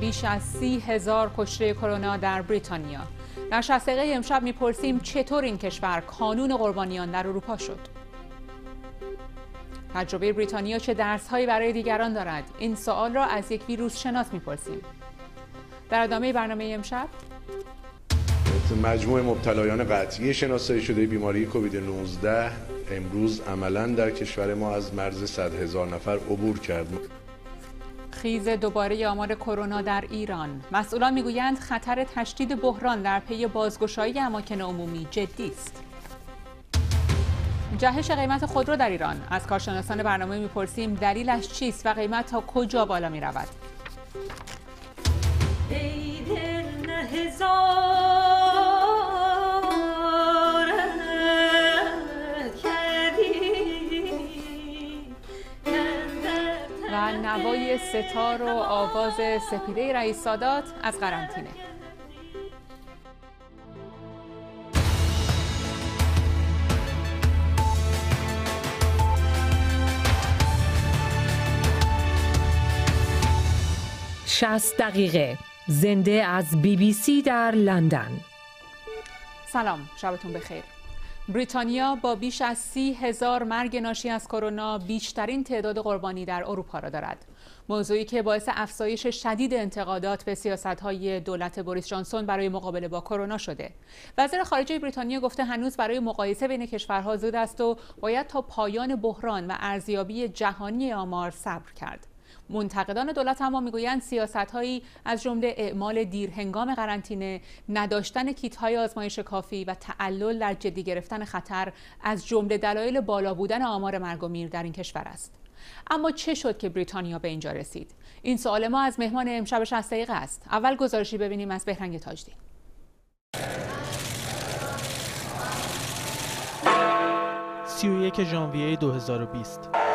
بیش از 30,000 کشته کرونا در بریتانیا. در 60 دقیقه امشب میپرسیم چطور این کشور کانون قربانیان در اروپا شد. تجربه بریتانیا چه درس‌هایی برای دیگران دارد؟ این سوال را از یک ویروس شناس میپرسیم. در ادامه برنامه امشب مجموع مبتلایان قطعی شناسایی شده بیماری کووید 19 امروز عملاً در کشور ما از مرز 100,000 نفر عبور کرد. خیز دوباره آمار کرونا در ایران. مسئولان میگویند خطر تشدید بحران در پی بازگشایی اماکن عمومی جدی است. جهش قیمت خودرو در ایران. از کارشناسان برنامه میپرسیم دلیلش چیست و قیمت تا کجا بالا میرود؟ و نوای ستار و آواز سپیده رئیس سادات از قرنطینه. شصت دقیقه زنده از BBC در لندن. سلام، شبتون بخیر. بریتانیا با بیش از 30,000 مرگ ناشی از کرونا بیشترین تعداد قربانی در اروپا را دارد. موضوعی که باعث افزایش شدید انتقادات به سیاست‌های دولت بوریس جانسون برای مقابله با کرونا شده. وزیر خارجه بریتانیا گفته هنوز برای مقایسه بین کشورها زود است و باید تا پایان بحران و ارزیابی جهانی آمار صبر کرد. منتقدان دولت اما میگویند سیاست‌هایی از جمله اعمال دیرهنگام قرنطینه، نداشتن کیت‌های آزمایش کافی و تعلل در جدی گرفتن خطر از جمله دلایل بالا بودن آمار مرگ و میر در این کشور است. اما چه شد که بریتانیا به اینجا رسید؟ این سوال ما از مهمان امشب 60 دقیقه است. اول گزارشی ببینیم از بهرنگ تاجدین. 31 ژانویه 2020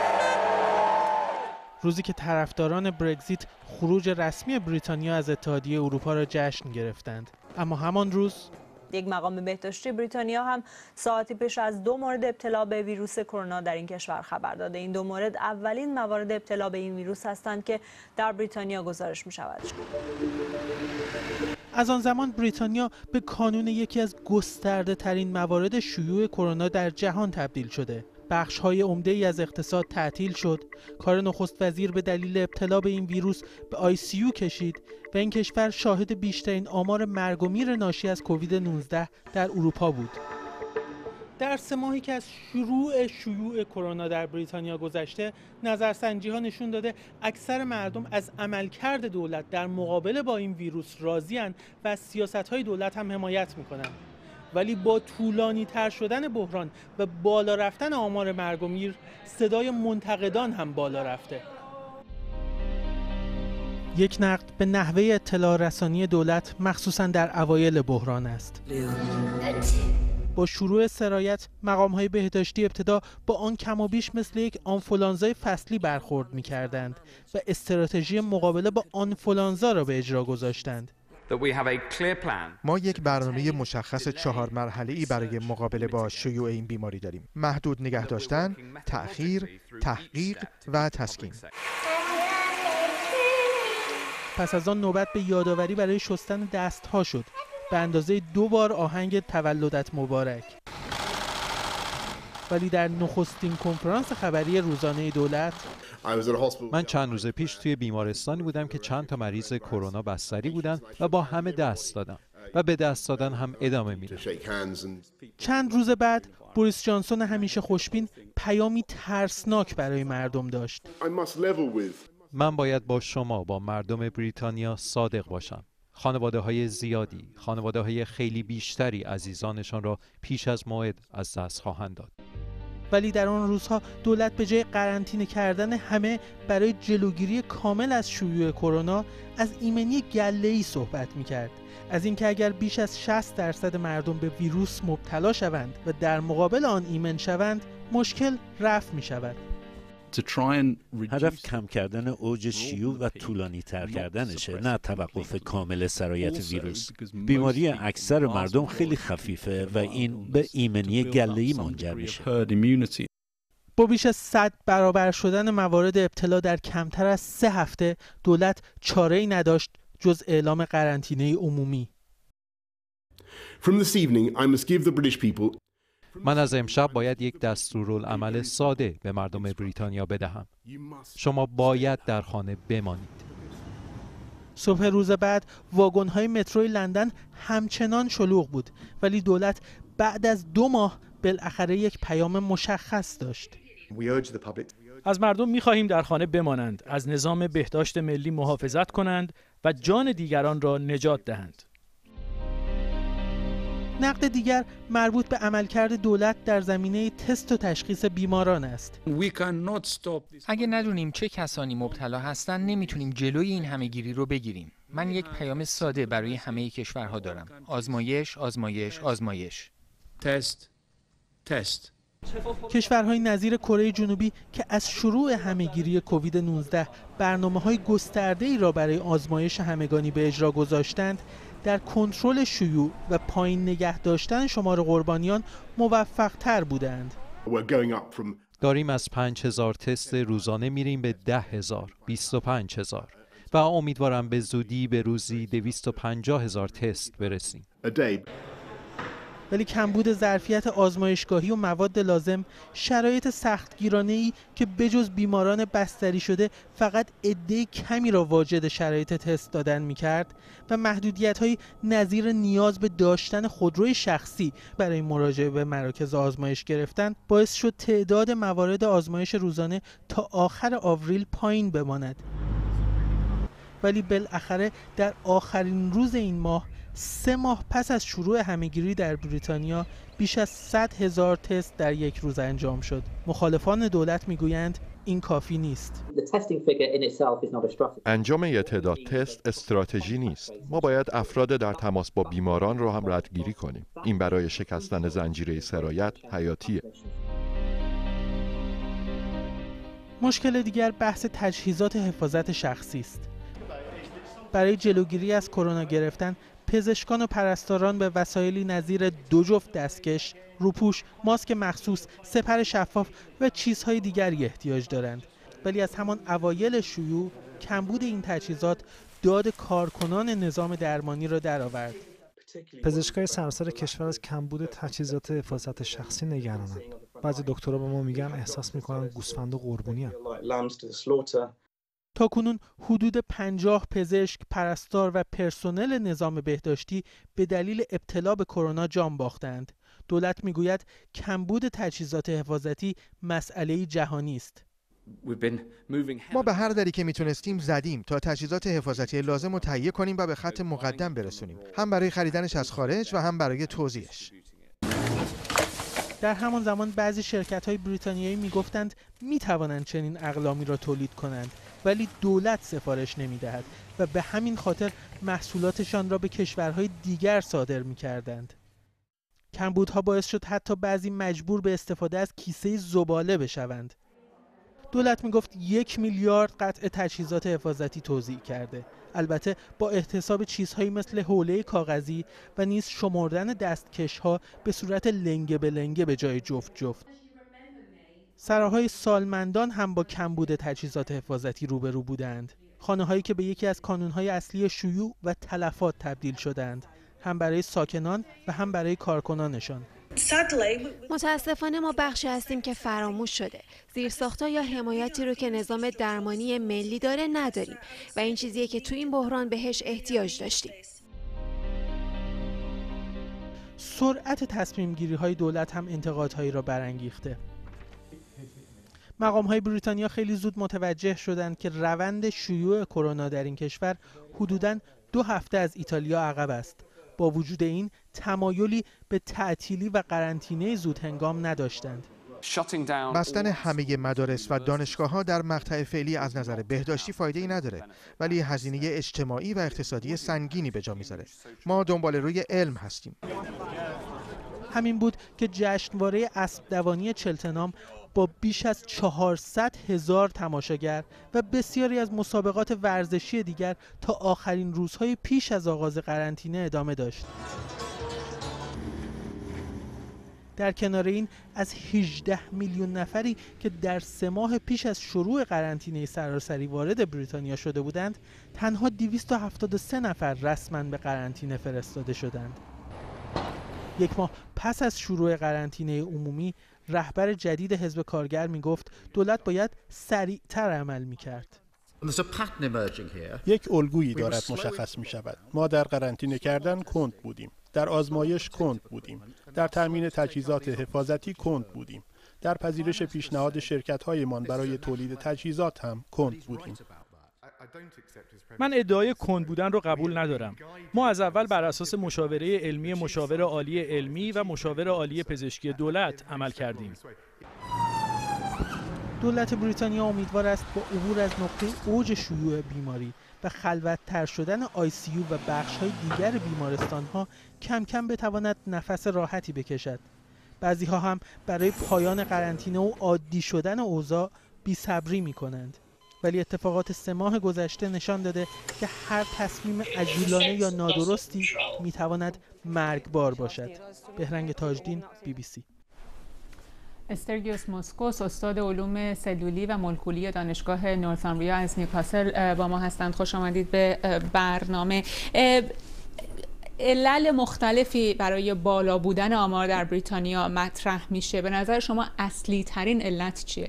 روزی که طرفداران برگزیت خروج رسمی بریتانیا از اتحادیه اروپا را جشن گرفتند. اما همان روز یک مقام بهداشتی بریتانیا هم ساعتی پیش از 2 مورد ابتلا به ویروس کرونا در این کشور خبر داده. این 2 مورد اولین موارد ابتلا به این ویروس هستند که در بریتانیا گزارش می شود. از آن زمان بریتانیا به کانون یکی از گسترده ترین موارد شیوع کرونا در جهان تبدیل شده. بخش‌های عمده‌ای از اقتصاد تعطیل شد، کار نخست وزیر به دلیل ابتلا به این ویروس به ICU کشید و این کشور شاهد بیشترین آمار مرگ و میر ناشی از کووید 19 در اروپا بود. در 3 ماهی که از شیوع کرونا در بریتانیا گذشته، نظرسنجی‌ها نشون داده اکثر مردم از عملکرد دولت در مقابله با این ویروس راضی‌اند و از سیاست‌های دولت هم حمایت می‌کنند. ولی با طولانی تر شدن بحران و بالا رفتن آمار مرگ و میر، صدای منتقدان هم بالا رفته. یک نقد به نحوه اطلاع رسانی دولت مخصوصاً در اوایل بحران است. با شروع سرایت، مقام‌های بهداشتی ابتدا با آن کم و بیش مثل یک آنفولانزای فصلی برخورد می‌کردند و استراتژی مقابله با آنفولانزا را به اجرا گذاشتند. ما یک برنامه مشخص 4 مرحله‌ای برای مقابله با شیوع این بیماری داریم: محدود نگه داشتن، تأخیر، تحقیق و تسکین. پس از آن نوبت به یادآوری برای شستن دست‌ها شد، به اندازه 2 بار آهنگ تولدت مبارک. ولی در نخستین کنفرانس خبری روزانه دولت، من چند روز پیش توی بیمارستانی بودم که چند تا مریض کرونا بستری بودن و با همه دست دادم و به دست دادن هم ادامه میدم. چند روز بعد بوریس جانسون همیشه خوشبین پیامی ترسناک برای مردم داشت. من باید با شما، با مردم بریتانیا صادق باشم. خانواده‌های زیادی، خانواده‌های خیلی بیشتری عزیزانشان را پیش از موعد از دست خواهند داد. ولی در آن روزها دولت به جای قرنطینه کردن همه برای جلوگیری کامل از شیوع کرونا، از ایمنی گله‌ای صحبت می‌کرد. از اینکه اگر بیش از 60% مردم به ویروس مبتلا شوند و در مقابل آن ایمن شوند، مشکل رفع می‌شود. هدف کم کردن اوج شیوع و طولانی تر کردنشه، نه توقف کامل سرایت ویروس. بیماری اکثر مردم خیلی خفیفه و این به ایمنی گله‌ای منجر میشه. با بیش از 100 برابر شدن موارد ابتلا در کمتر از 3 هفته، دولت چاره‌ای نداشت جز اعلام قرنطینه عمومی. من از امشب باید یک دستورالعمل ساده به مردم بریتانیا بدهم. شما باید در خانه بمانید. صبح روز بعد واگن‌های متروی لندن همچنان شلوغ بود، ولی دولت بعد از 2 ماه بالاخره یک پیام مشخص داشت. از مردم می‌خواهیم در خانه بمانند، از نظام بهداشت ملی محافظت کنند و جان دیگران را نجات دهند. نقد دیگر مربوط به عملکرد دولت در زمینه تست و تشخیص بیماران است. اگه ندونیم چه کسانی مبتلا هستن نمیتونیم جلوی این همهگیری رو بگیریم. من یک پیام ساده برای همه کشورها دارم. آزمایش، آزمایش، آزمایش. تست. کشورهای نظیر کره جنوبی که از شروع همهگیری کووید 19 برنامه‌های گسترده‌ای را برای آزمایش همگانی به اجرا گذاشتند، در کنترل شیوع و پایین نگه داشتن شمار قربانیان موفق‌تر بودند. داریم از 5000 تست روزانه میریم به 10,000، 25,000 و امیدوارم به زودی به روزی 250,000 تست برسیم. ولی کمبود ظرفیت آزمایشگاهی و مواد لازم، شرایط سختگیرانه‌ای که بجز بیماران بستری شده فقط عده کمی را واجد شرایط تست دادن می‌کرد و محدودیت‌های نظیر نیاز به داشتن خودروی شخصی برای مراجعه به مراکز آزمایش گرفتن باعث شد تعداد موارد آزمایش روزانه تا آخر آوریل پایین بماند. ولی بالاخره در آخرین روز این ماه، 3 ماه پس از شروع همهگیری در بریتانیا، بیش از 100,000 تست در یک روز انجام شد. مخالفان دولت میگویند این کافی نیست. انجام یک تعداد تست استراتژی نیست. ما باید افراد در تماس با بیماران رو هم ردگیری کنیم. این برای شکستن زنجیره سرایت حیاتیه. مشکل دیگر بحث تجهیزات حفاظت شخصی است. برای جلوگیری از کرونا گرفتن، پزشکان و پرستاران به وسایلی نظیر 2 جفت دستکش، روپوش، ماسک مخصوص، سپر شفاف و چیزهای دیگری احتیاج دارند. ولی از همان اوایل شیوع، کمبود این تجهیزات داد کارکنان نظام درمانی را درآورد. پزشکای سراسر کشور از کمبود تجهیزات حفاظت شخصی نگرانند. بعضی دکترها به ما میگن احساس میکنن گوسفند و قربونیان. تاکنون حدود 50 پزشک، پرستار و پرسنل نظام بهداشتی به دلیل ابتلا به کرونا جان باختند. دولت میگوید کمبود تجهیزات حفاظتی مسئله جهانی است. ما به هر دری که میتونستیم زدیم تا تجهیزات حفاظتی لازم رو تهیه کنیم و به خط مقدم برسونیم، هم برای خریدنش از خارج و هم برای توزیعش. در همان زمان بعضی شرکت‌های بریتانیایی میگفتند میتوانند چنین اقلامی را تولید کنند، ولی دولت سفارش نمیدهد و به همین خاطر محصولاتشان را به کشورهای دیگر صادر میکردند. کمبودها باعث شد حتی بعضی مجبور به استفاده از کیسه زباله بشوند. دولت میگفت 1 میلیارد قطعه تجهیزات حفاظتی توزیع کرده، البته با احتساب چیزهایی مثل حوله کاغذی و نیز شمردن دستکش‌ها به صورت لنگه به لنگه به جای جفت جفت. سراهای سالمندان هم با کمبود تجهیزات حفاظتی روبرو بودند. خانه‌هایی که به یکی از کانون‌های اصلی شیوع و تلفات تبدیل شدند، هم برای ساکنان و هم برای کارکنانشان. متاسفانه ما بخشی هستیم که فراموش شده. زیرساخت‌ها یا حمایتی رو که نظام درمانی ملی داره نداریم و این چیزیه که تو این بحران بهش احتیاج داشتیم. سرعت تصمیم گیری های دولت هم انتقادهایی را برانگیخته. مقام‌های بریتانیا خیلی زود متوجه شدند که روند شیوع کرونا در این کشور حدوداً 2 هفته از ایتالیا عقب است. با وجود این تمایلی به تعطیلی و قرنطینه زود هنگام نداشتند. بستن همه مدارس و دانشگاه‌ها در مقطع فعلی از نظر بهداشتی فایده‌ای نداره، ولی هزینه اجتماعی و اقتصادی سنگینی به جا میذاره. ما دنبال روی علم هستیم. همین بود که جشنواره اسب دوانی چلتنام با بیش از 400,000 تماشاگر و بسیاری از مسابقات ورزشی دیگر تا آخرین روزهای پیش از آغاز قرنطینه ادامه داشت. در کنار این از 18 میلیون نفری که در 3 ماه پیش از شروع قرنطینه سراسری وارد بریتانیا شده بودند، تنها 273 نفر رسما به قرنطینه فرستاده شدند. 1 ماه پس از شروع قرنطینه عمومی، رهبر جدید حزب کارگر میگفت دولت باید سریعتر عمل میکرد. یک الگویی دارد مشخص می شود. ما در قرنطینه کردن کند بودیم، در آزمایش کند بودیم، در تامین تجهیزات حفاظتی کند بودیم، در پذیرش پیشنهاد شرکت‌هایمان برای تولید تجهیزات هم کند بودیم. من ادعای کند بودن رو قبول ندارم. ما از اول بر اساس مشاوره علمی مشاور عالی علمی و مشاور عالی پزشکی دولت عمل کردیم. دولت بریتانیا امیدوار است با عبور از نقطه اوج شیوع بیماری و خلوت‌تر شدن ICU و بخش‌های دیگر بیمارستان‌ها کم کم بتواند نفس راحتی بکشد. بعضی‌ها هم برای پایان قرنطینه و عادی شدن اوضاع بی‌صبری می‌کنند. ولی اتفاقات 3 ماه گذشته نشان داده که هر تصمیم عجولانه یا نادرستی می‌تواند مرگبار باشد. بهرنگ تاجدین، BBC. استرگیوس موسکوس، استاد علوم سلولی و مولکولی دانشگاه نورثامبریا از نیوکاسل با ما هستند. خوش آمدید به برنامه. علل مختلفی برای بالا بودن آمار در بریتانیا مطرح میشه. به نظر شما اصلی ترین علت چیه؟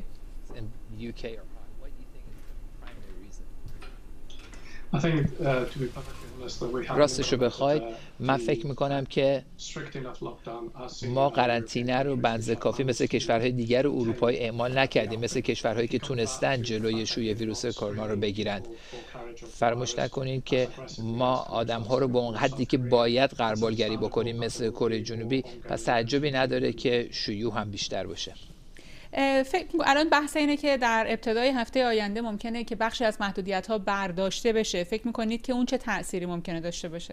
راستش رو بخواید من فکر میکنم که ما قرنطینه رو بنز کافی مثل کشورهای دیگر اروپایی اعمال نکردیم، مثل کشورهایی که تونستن جلوی شیوع ویروس کرونا رو بگیرند. فراموش نکنید که ما آدم‌ها رو به اون حدی که باید غربالگری بکنیم مثل کره جنوبی، پس تعجبی نداره که شیوع هم بیشتر باشه. الان بحث اینه که در ابتدای هفته آینده ممکنه که بخشی از محدودیت‌ها برداشته بشه. فکر می‌کنید که اون چه تأثیری ممکنه داشته باشه؟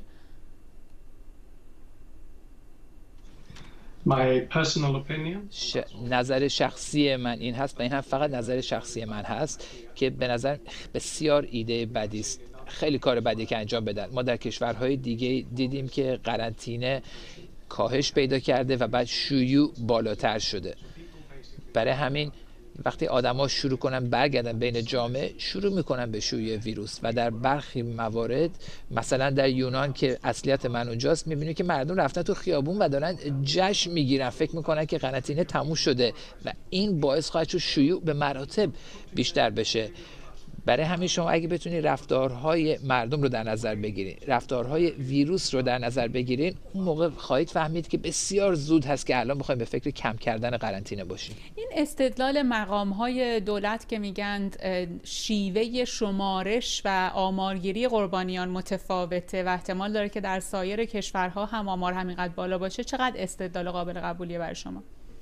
نظر شخصی من این هست و این هم فقط نظر شخصی من هست که به نظر بسیار ایده بدی است. خیلی کار بدی که انجام بدن. ما در کشورهای دیگه دیدیم که قرنطینه کاهش پیدا کرده و بعد شیوع بالاتر شده. برای همین وقتی آدما شروع کنن برگردن بین جامعه، شروع میکنن به شیوع ویروس و در برخی موارد مثلا در یونان که اصلیت من اونجاست میبینید که مردم رفتن تو خیابون و دارن جشن میگیرن، فکر میکنن که قرنطینه تموم شده و این باعث خواهد شد شیوع به مراتب بیشتر بشه. برای همین شما اگه بتونید رفتارهای مردم رو در نظر بگیرید، رفتارهای ویروس رو در نظر بگیرید، اون موقع خواهید فهمید که بسیار زود هست که الان بخوایم به فکر کم کردن قرنطینه باشیم. این استدلال مقام‌های دولت که میگند شیوه شمارش و آمارگیری قربانیان متفاوته و احتمال داره که در سایر کشورها هم آمار همینقدر بالا باشه، چقدر استدلال قابل قبولیه برای شما؟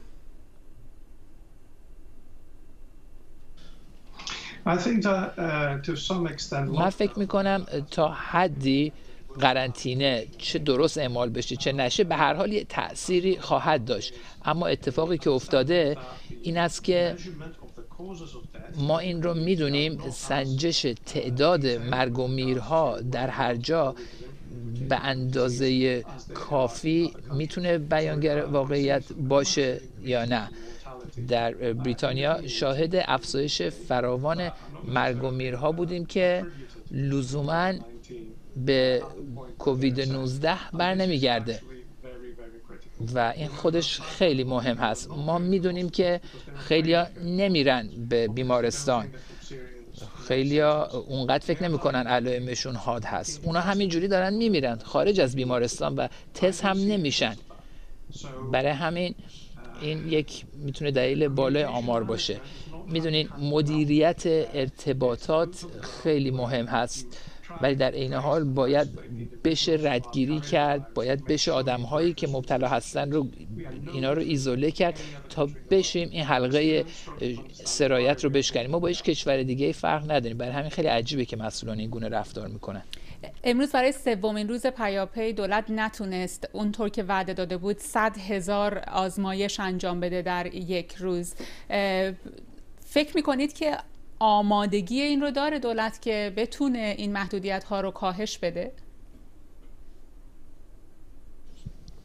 من فکر میکنم تا حدی قرنطینه چه درست اعمال بشه چه نشه به هر حال یه تأثیری خواهد داشت، اما اتفاقی که افتاده این است که ما این رو میدونیم سنجش تعداد مرگ و میرها در هر جا به اندازه کافی میتونه بیانگر واقعیت باشه یا نه. در بریتانیا شاهد افزایش فراوان مرگ و میرها بودیم که لزوماً به کووید 19 بر نمیگرده و این خودش خیلی مهم هست. ما میدونیم که خیلیا نمیرن به بیمارستان، خیلیا اونقدر فکر نمیکنن علائمشون حاد هست، اونا همینجوری دارن میمیرن خارج از بیمارستان و تست هم نمیشن. برای همین این یک میتونه دلیل بالای آمار باشه. میدونین مدیریت ارتباطات خیلی مهم هست، ولی در عین حال باید بشه ردگیری کرد، باید بشه آدم‌هایی که مبتلا هستن رو اینا رو ایزوله کرد تا بشیم این حلقه سرایت رو بشکنیم. ما با هیچ کشور دیگه فرق نداریم، برای همین خیلی عجیبه که مسئولان این گونه رفتار میکنن. امروز برای 3مین روز پیاپی دولت نتونست اونطور که وعده داده بود 100,000 آزمایش انجام بده در یک روز. فکر میکنید که آمادگی این رو داره دولت که بتونه این محدودیت ها رو کاهش بده؟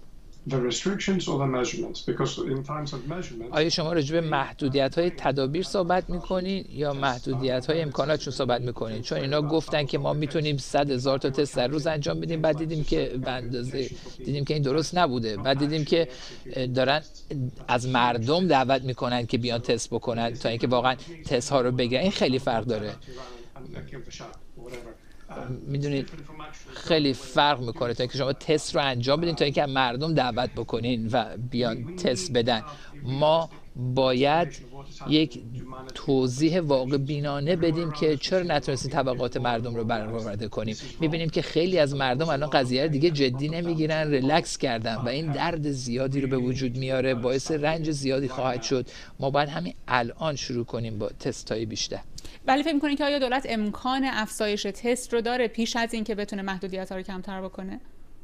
آیا شما راجع به محدودیت‌های تدابیر صحبت می‌کنین یا محدودیت‌های امکاناتشون صحبت می‌کنین؟ چون اینا گفتن که ما میتونیم 100,000 تا تست در روز انجام بدیم، بعد دیدیم که دیدیم که این درست نبوده، بعد دیدیم که دارن از مردم دعوت میکنن که بیان تست بکنن تا اینکه واقعا تست ها رو بگیرن. این خیلی فرق داره. میدونید خیلی فرق میکنه تا اینکه شما تست رو انجام بدین تا اینکه مردم دعوت بکنین و بیان تست بدن. ما باید یک توضیح واقع بینانه بدیم که چرا نتونستیم طبقات مردم رو برآورده کنیم. میبینیم که خیلی از مردم الان قضیه رو دیگه جدی نمیگیرن، ریلکس کردن و این درد زیادی رو به وجود میاره، باعث رنج زیادی خواهد شد. ما باید همین الان شروع کنیم با تست‌های بیشتر. ولی فکر می‌کنید که آیا دولت امکان افزایش تست رو داره پیش از این که بتونه محدودیت‌ها رو کمتر بکنه؟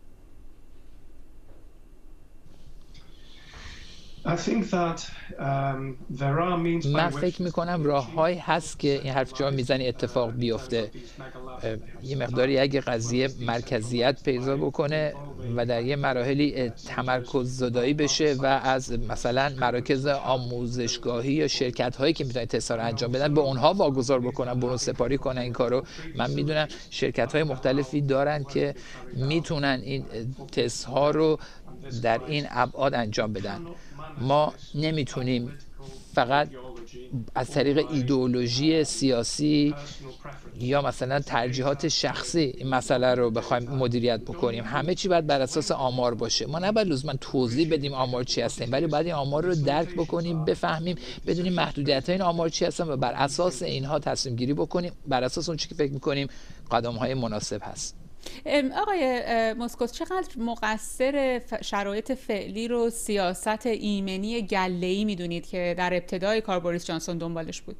من فکر میکنم راه‌هایی هست که این حرف جا میزنی اتفاق بیفته. یه مقداری اگه قضیه مرکزیت پیدا بکنه و در یه مراحلی تمرکز زدایی بشه و از مثلا مراکز آموزشگاهی یا شرکت هایی که میتونن تست ها رو انجام بدن به اونها واگذار بکنن، برون سپاری کنن این کارو. من میدونم شرکت های مختلفی دارن که میتونن این تست ها رو در این ابعاد انجام بدن. ما نمیتونیم فقط از طریق ایدئولوژی سیاسی یا مثلا ترجیحات شخصی این مسئله رو بخوایم مدیریت بکنیم. همه چی باید بر اساس آمار باشه. ما نباید لزوما توضیح بدیم آمار چی هستن، ولی باید این آمار رو درک بکنیم، بفهمیم، بدونیم محدودیت‌های این آمار چی هستن و بر اساس اینها تصمیم گیری بکنیم، بر اساس اون چیزی که فکر می‌کنیم قدم‌های مناسب هست. آقای موسکوس، چقدر مقصر شرایط فعلی رو سیاست ایمنی گله‌ای میدونید که در ابتدای کار بوریس جانسون دنبالش بود؟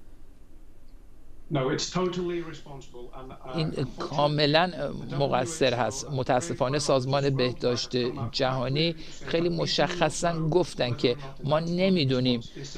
این کاملا مقصر هست. متاسفانه سازمان بهداشت جهانی خیلی مشخصا گفتن که ما نمیدونیم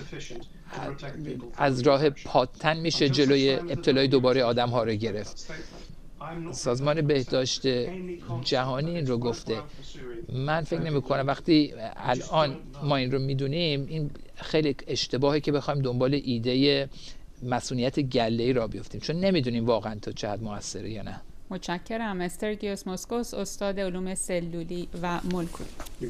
از راه پاتن میشه جلوی ابتلای دوباره آدم ها رو گرفت. سازمان بهداشت جهانی این رو گفته. من فکر نمی کنم وقتی الان ما این رو میدونیم این خیلی اشتباهه که بخوایم دنبال ایده مسئولیت گله‌ای را بیفتیم، چون نمیدونیم واقعا تا چه حد موثره یا نه. متشکرم. استرگیوس موسکوس، استاد علوم سلولی و مولکولی.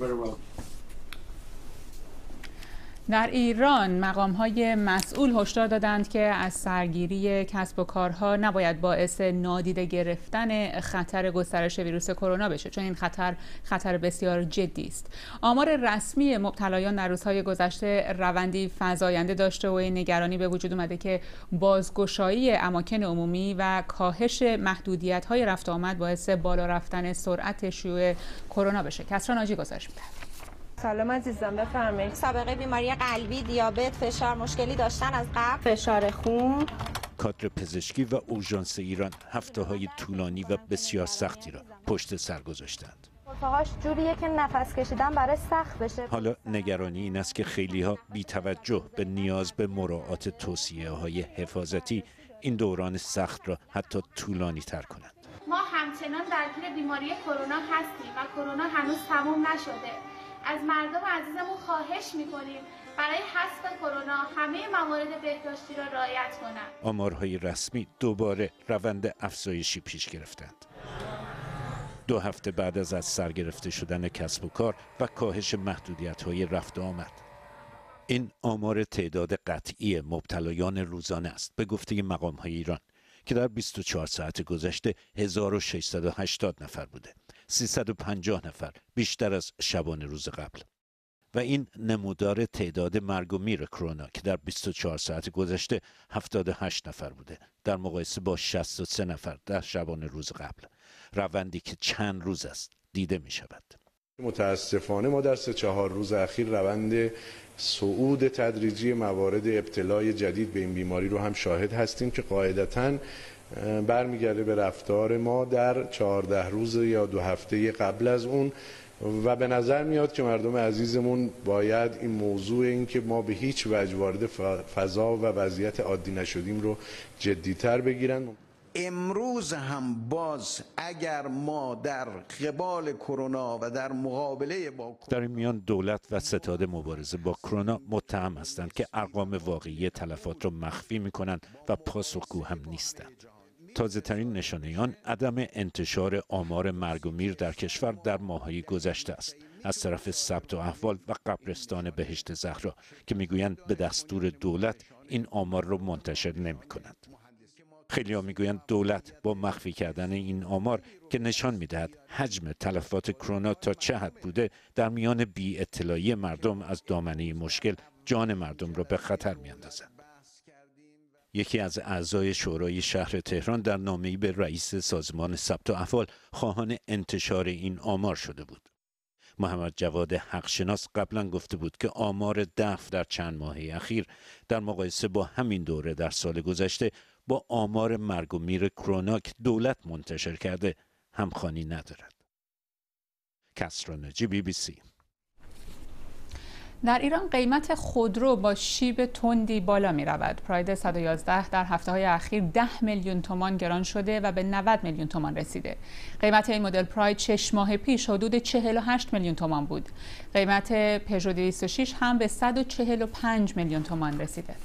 در ایران مقام‌های مسئول هشدار دادند که از سرگیری کسب و کارها نباید باعث نادیده گرفتن خطر گسترش ویروس کرونا بشه، چون این خطر بسیار جدی است. آمار رسمی مبتلایان در روزهای گذشته روندی فزاینده داشته و این نگرانی به وجود اومده که بازگشایی اماکن عمومی و کاهش محدودیت‌های رفت و آمد باعث بالا رفتن سرعت شیوع کرونا بشه. کسرا ناجی گزارش می‌ده. سلام عزیزم، بفرمایید. سابقه بیماری قلبی، دیابت، فشار مشکلی داشتن از قبل؟ فشار خون؟ کادر پزشکی و اورژانس ایران هفته‌های طولانی و بسیار سختی را پشت سر گذاشتند. رفقاش جوریه که نفس کشیدن برای سخت بشه. حالا نگرانی این است که خیلی‌ها بی توجه به نیاز به مراعات توصیه‌های حفاظتی این دوران سخت را حتی طولانی تر کنند. ما همچنان درگیر بیماری کرونا هستیم و کرونا هنوز تموم نشده. از مردم عزیزمون خواهش میکنیم برای حذف کرونا همه موارد بهداشتی را رعایت کنند. آمارهای رسمی دوباره روند افزایشی پیش گرفتند. 2 هفته بعد از سر گرفته شدن کسب و کار و کاهش محدودیت‌های رفت و آمد. این آمار تعداد قطعی مبتلایان روزانه است به گفته مقام‌های ایران که در 24 ساعت گذشته 1680 نفر بوده. 350 نفر بیشتر از شبانه روز قبل. و این نمودار تعداد مرگ و میر کرونا که در 24 ساعت گذشته 78 نفر بوده در مقایسه با 63 نفر در شبانه روز قبل. روندی که چند روز است دیده می شود. متاسفانه ما در 3-4 روز اخیر روند صعود تدریجی موارد ابتلای جدید به این بیماری رو هم شاهد هستیم که قاعدتاً برمیگرده به رفتار ما در 14 روز یا 2 هفته قبل از اون و به نظر میاد که مردم عزیزمون باید این موضوع این که ما به هیچ وجه وارد فضا و وضعیت عادی نشدیم رو جدی‌تر بگیرن. امروز هم باز اگر ما در قبال کرونا و در مقابله با در این میان دولت و ستاد مبارزه با کرونا متهم هستند که ارقام واقعی تلفات را مخفی می‌کنند و پاسخگو هم نیستند. تازه ترین نشانه آن عدم انتشار آمار مرگ و میر در کشور در ماه‌های گذشته است از طرف ثبت احوال و قبرستان بهشت زهرا که میگویند به دستور دولت این آمار را منتشر نمی‌کنند. خیلی‌ها میگویند دولت با مخفی کردن این آمار که نشان می‌دهد حجم تلفات کرونا تا چه حد بوده، در میان بی اطلاعی مردم از دامنه مشکل جان مردم را به خطر می‌اندازد. یکی از اعضای شورای شهر تهران در نامه‌ای به رئیس سازمان ثبت احوال خواهان انتشار این آمار شده بود. محمد جواد حقشناس قبلا گفته بود که آمار دفن در چند ماهه اخیر در مقایسه با همین دوره در سال گذشته با آمار مرگ و میر کرونا که دولت منتشر کرده همخوانی ندارد. کسری ناجی BBC. در ایران قیمت خودرو با شیب تندی بالا می رود. پراید 111 در هفته‌های اخیر 10 میلیون تومان گران شده و به 90 میلیون تومان رسیده. قیمت این مدل پراید 6 ماه پیش حدود 48 میلیون تومان بود. قیمت پژو 206 هم به 145 میلیون تومان رسیده.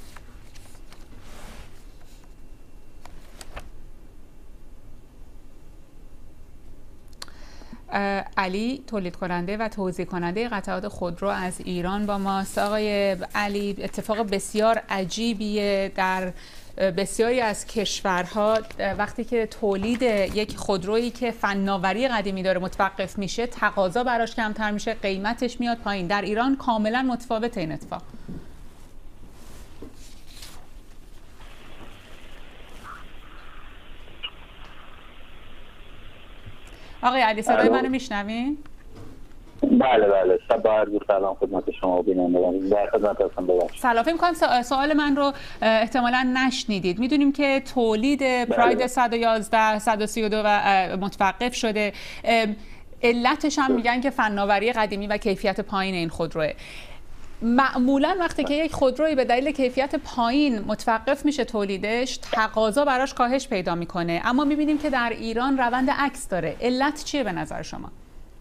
علی تولید کننده و توزیع کننده قطعات خودرو از ایران با ماست. آقای علی، اتفاق بسیار عجیبیه در بسیاری از کشورها وقتی که تولید یک خودرویی که فناوری قدیمی داره متوقف میشه، تقاضا براش کمتر میشه، قیمتش میاد پایین. در ایران کاملا متفاوته این اتفاق. آقای علی صدای منو میشنوین؟ بله سلام خدمت شما بینندگان. در خدمت هستم. ببخشید. سلام. فکر می‌کنم سوال من رو احتمالاً نشنیدید. میدونیم که تولید پراید 111 132 و متوقف شده. علتش هم میگن که فناوری قدیمی و کیفیت پایین این خودروه. معمولا وقتی که یک خودروی به دلیل کیفیت پایین متوقف میشه تولیدش، تقاضا براش کاهش پیدا میکنه، اما میبینیم که در ایران روند عکس داره. علت چیه به نظر شما؟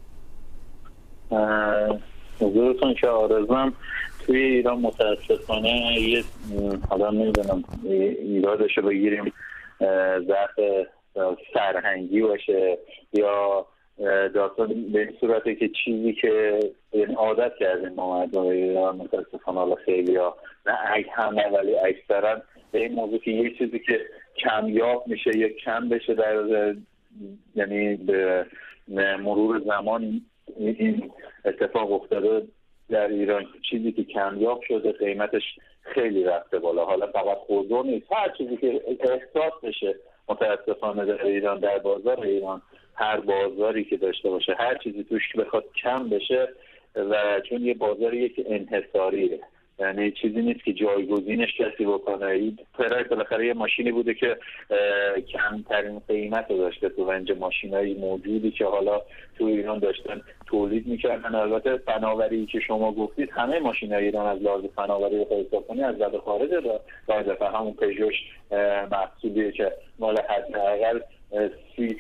حضورتون که آرزوام توی ایران متاسفانه یه حالا نمیدونم ایرادش رو بگیریم ضعف فرهنگی باشه یا داستان به این صورته که چیزی که عادت کردیم ما مردم ایران متاسفانه حالا خیلی ها نه همه ولی اکثرا به این موضوع که یه چیزی که کمیاب میشه یا کم بشه در یعنی به مرور زمان این اتفاق افتاده در ایران، چیزی که کمیاب شده قیمتش خیلی رفته بالا. حالا فقط خودرو نیست، هر چیزی که احساس بشه متاسفانه در ایران، در بازار ایران، هر بازاری که داشته باشه هر چیزی توش بخواد کم بشه و چون یه بازاریه که انحصاریه، یعنی چیزی نیست که جایگزینش کسی بکنه. این پراید بالاخره یه ماشینی بوده که کمترین قیمت رو داشته تو رنج ماشینایی موجودی که حالا تو ایران داشتن تولید میکردن. البته فناوری که شما گفتید همه ماشینای ایران از لحاظ فناوری حساب کنی از رد خارج و همون پژوش محصولیه که مال حداقل 30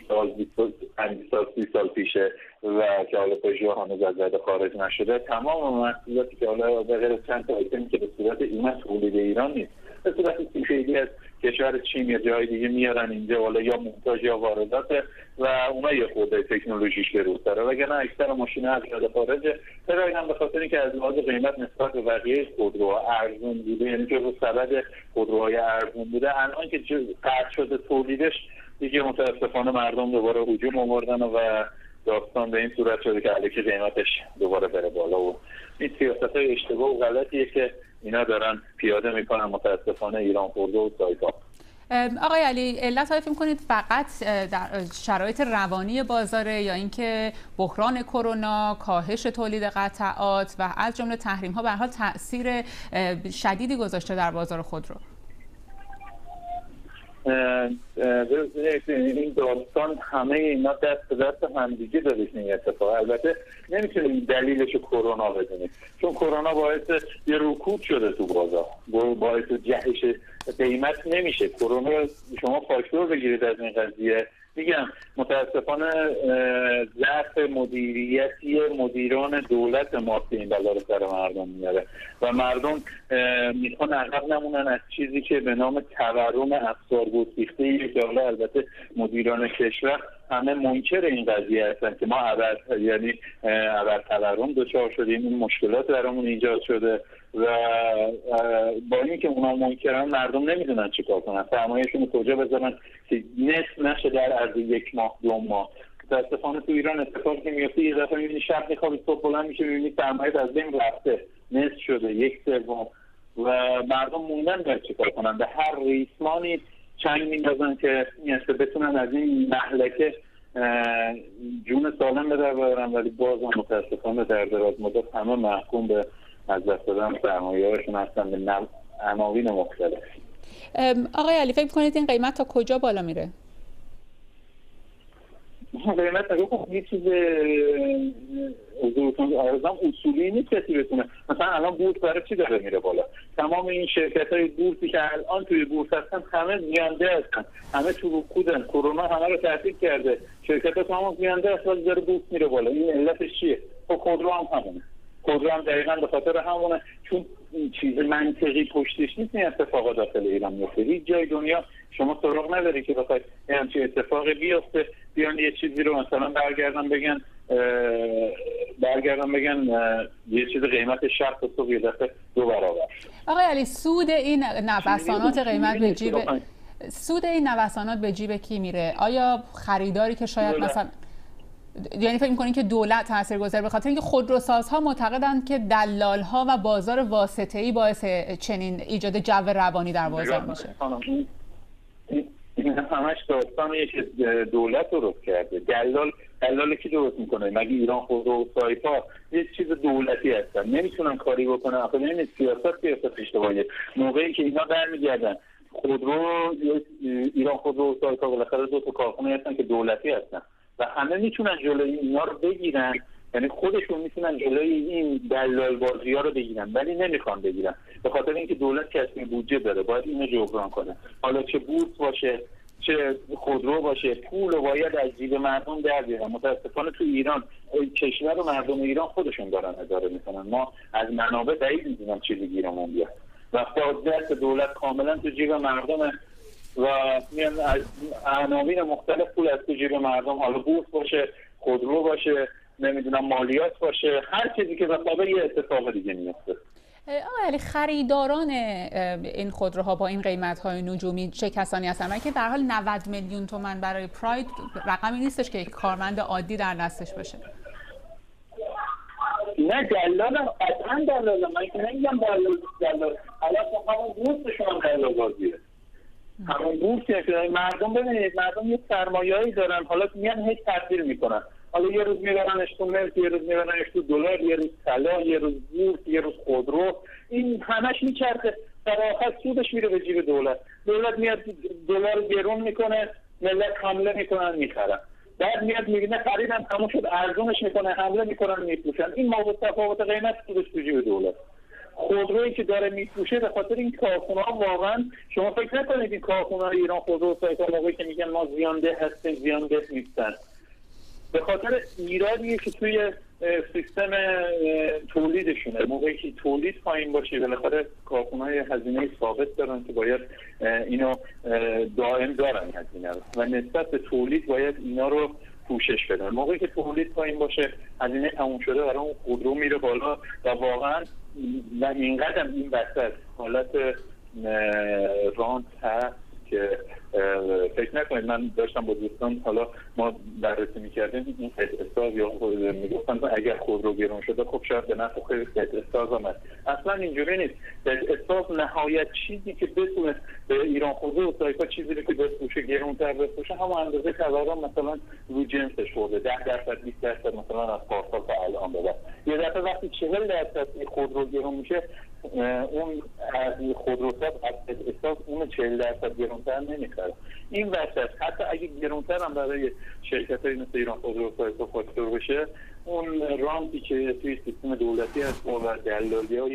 سال پیشه و که حالا پژو هنوز از رد خارج نشده. تمام محصولاتی که حالا به غیر چند تا آیتمی که به صورت ایران تولید ایران نیست، به صورت خیلی از کشور چین یا جای دیگه میارن اینجا، حالا یا مونتاژ یا واردات و اونا یه خورده تکنولوژیش بهتره. وگرنه اکثر ماشینا از رد خارجه. پراید هم به خاطر اینکه از لحاظ قیمت نسبت به بقیه خودروها ارزون بوده، یعنی که رو سبد خودروهای ارزون بوده، الان که قطع شده تولیدش دیگه متاسفانه مردم دوباره هجوم آوردن و داستان به این صورت شده که الکی قیمتش دوباره بره بالا و این سیاست‌های اشتباه و غلطیه که اینا دارن پیاده میکنن متاسفانه ایران خودرو و سایپا. آقای علی، علت های فکر کنید فقط در شرایط روانی بازاره یا اینکه بحران کرونا، کاهش تولید قطعات و از جمله تحریم ها به هر حال تاثیر شدیدی گذاشته در بازار خودرو؟ این داستان همه اینا دست به دست همدیگه داره این اتفاق. البته نمیتونیم دلیلش کرونا بدونیم، چون کرونا باعث یه رکود شده تو بازار، باعث جهش قیمت نمیشه. کرونا شما فاکتور بگیرید از این قضیه. میگم متاسفانه ضعف مدیریتی مدیران دولت ما این بلا رو سر مردم میاره و مردم میخوان عقب نمونن از چیزی که به نام تورم افسار گسیخته که حالا البته مدیران کشور همه منکر این قضیه هستن که ما یعنی تورم دچار شدیم، این مشکلات برامون ایجاد شده و با اینکه اونا منکرن مردم نمیدونن چیکار کنن، سرمایه‌شون رو کجا بذارن که نصف نشه در عرض 1 ماه 2 ماه. متاسفانه تو ایران اتفاقی که میفته یه دفعه میبینی شب میخوابی صبح بلند میشه میبینی سرمایه از بین رفته، نصف شده، 1/3 و مردم موندن باید چیکار کنن. به هر ریسمانی چنگ میندازن که بتونن از این مهلکه جون سالم به در ببرن، ولی باز هم متاسفانه در دراز مدت همه محکوم به از دست دادن سرمایه‌هاشون هستن به عناوین مختلف. آقای علی فکر می‌کنید این قیمت تا کجا بالا میره؟ قیمت نگاه یه چیز اصولی نیست کسی بتونه. مثلا الان بورس برای چی داره میره بالا؟ تمام این شرکت‌های بورسی که الان توی بورس هستن همه زیانده هستن، همه تو رکودن، کرونا همه رو تهدید کرده، شرکت‌ها تمام زیانده هستن ولی داره بورس میره بالا. این علتش چیه؟ خب خودرو هم همونه. خودرو هم دقیقاً به خاطر همونه، چون چیز منطقی پشتش نیست این اتفاقات داخل ایران میفته. هیچ جای دنیا شما سراغ نداری که بخواید همچین اتفاقی بیفته بیان یه چیزی رو مثلا برگردن بگن یه چیز قیمت شرط صبح یه دفعه 2 برابر. آقای علی سود این نوسانات قیمت به جیب به جیب کی میره؟ آیا خریداری که شاید مثلا یعنی فکر می‌کنین که دولت تاثیرگذار به خاطر اینکه خودروسازها معتقدند که دلال‌ها و بازار واسطه‌ای باعث چنین ایجاد جو روانی در بازار میشه؟ این همش داستانیه که دولت درست کرده. دلال کی درست میکنه؟ مگه ایران خودرو و سایپا یه چیز دولتی هستن، نمیتونن کاری بکنن. آخه این سیاست اشتباهیه. موقعی که اینا برمیگردن ایران خودرو و سایپا بالاخره 2 تا کارخونه هستن که دولتی هستن و همه میتونن جلوی اینا رو بگیرن، یعنی خودشون میتونن جلوی این دلال بازی‌ها رو بگیرن ولی نمیخوان بگیرن به خاطر اینکه دولت کسری بودجه داره، باید اینو جبران کنه. حالا چه بورس باشه چه خودرو باشه، پول رو باید از جیب مردم در بیارن. متاسفانه تو ایران کشور و مردم ایران خودشون دارن اداره میکنن. ما از منابع بعید میدونم چیزی گیرمون بیاد و دست دولت کاملا تو جیب مردمه و میان از عناوین مختلف پول از تو جیب مردم، حالا بورس باشه، خودرو باشه، نمیدونم مالیات باشه، هر چیزی که بخوابه یه اتفاق دیگه میفته. آقای خریداران این خودروها با این قیمت‌های نجومی چه کسانی هستن؟ که در حال 90 میلیون تومان برای پراید رقمی نیستش که یک کارمند عادی در دستش باشه. نه دلالم قطعا دلالم، من که نمیگم دلال حالا همون بورسشون هم دلال بازیه، همون بورسیه که مردم ببینید مردم یه سرمایه‌ای دارن، حالا میان هیچ تبدیل میکنن، حالا یه روز میبرنش تو ملک، یه روز میبرنش تو دلار، یه روز طلا، یه روز بورس، یه روز خودرو، این همش میچرخه، در آخر سودش میره به جیب دولت. دولت میاد دلار گرون میکنه، ملت حمله میکنن میخرن، بعد میاد میبینه خریدن تموم شد ارزونش میکنه، حمله میکنن میفروشن. این تفاوت قیمت سودش تو جیب دولت. خودرویی که داره میفروشه به خاطر این کارخونه‌ها، واقعا شما فکر نکنید این کارخونه‌های ایران خودرو سایپا موقعی که میگن ما زیانده هستیم زیانده نیستن، به خاطر ایرادیه که توی سیستم تولیدشونه. موقعی که تولید پایین باشه بالاخره کارخونه‌های هزینه ثابت دارن که باید اینو دائم دارن هزینه رو و نسبت به تولید باید اینا رو پوشش بدن. موقعی که تولید پایین باشه هزینه تموم شده برای اون خودرو میره بالا و واقعا و اینقدر این وسط حالت رانت هست که فکر نکنید. من داشتم با دوستان حالا ما بررسی میکردیم این استاز یا میگفتن اگر خودرو گرون شده خب شاید به نفع خیلی استاز هم هست. اصلا اینجوری نیست. استاز نهایت چیزی که بتونه به ایران خودرو و سایپا چیزی رو که بفروشه گرونتر بفروشه همون اندازه تورم مثلا رو جنسش خورده 10% 20% مثلا از پارسال تا الان بده. یه دفعه وقتی 40% خودرو گرون میشه اون از خودروساز از استاز اون 40% گرونتر نمیخره. این وسط حتی اگه گرونتر هم برای شرکت‌های مثل ایران خودرو و فاکتور بشه، اون رانتی که توی سیستم دولتی هست و دلالایی‌هایی که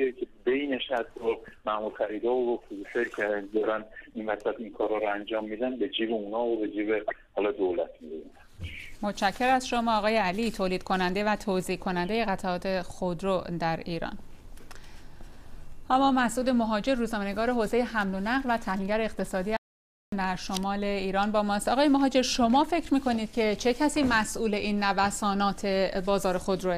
بین شرط و معمول خریدا و فروشایی که دارن این وسط این کارا رو انجام میدن به جیب اونا و به جیب حالا دولت میدن. متشکرم از شما آقای علی، تولید کننده و توزیع کننده قطعات خودرو در ایران. اما مسعود مهاجر، روزنامه‌نگار حوزه حمل و نقل و تحلیلگر اقتصادی در شمال ایران با ماست. آقای مهاجر، شما فکر میکنید که چه کسی مسئول این نوسانات بازار خودروه؟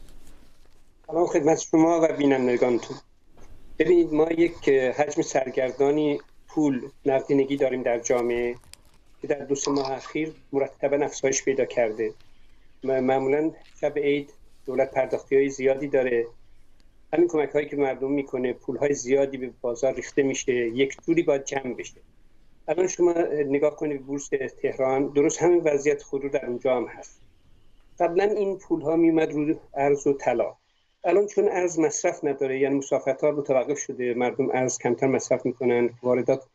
سلام خدمت شما و بینندگانتون. ببینید، ما یک حجم سرگردانی پول نقدینگی داریم در جامعه که در 2-3 ماه اخیر مرتبا افزایش پیدا کرده. معمولا شب عید دولت پرداختی‌های زیادی داره، همین کمک‌هایی که مردم میکنه پول‌های زیادی به بازار ریخته میشه، یک جوری باید جمع بشه. الان شما نگاه کنید بورس تهران، درست همین وضعیت خودرو در اونجا هم هست. قبلا این پول‌ها میومد روی ارز و طلا، الان چون ارز مصرف نداره، یعنی مسافرت‌ها متوقف شده، مردم ارز کمتر مصرف میکنن، واردات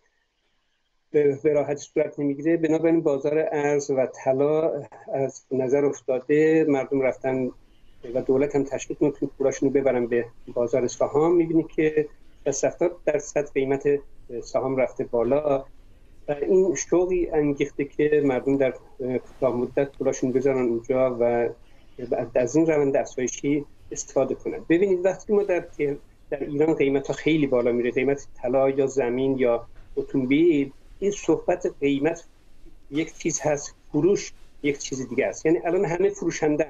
به راحتی صورت نمیگیره، بنابراین بازار ارز و طلا از نظر افتاده. مردم رفتن و دولت هم تشویق میکنه پولاشون رو ببرن به بازار سهام. میبینید که 70% قیمت سهام رفته بالا و این شوقی انگیخته که مردم در کوتاه مدت پولاشون بذارن اونجا و از این روند افزایشی استفاده کنن. ببینید وقتی ما در ایران قیمت‌ها خیلی بالا میره، قیمت طلا یا زمین یا اتومبیل، این صحبت قیمت یک چیز هست، فروش یک چیز دیگه است. یعنی الان همه فروشندن.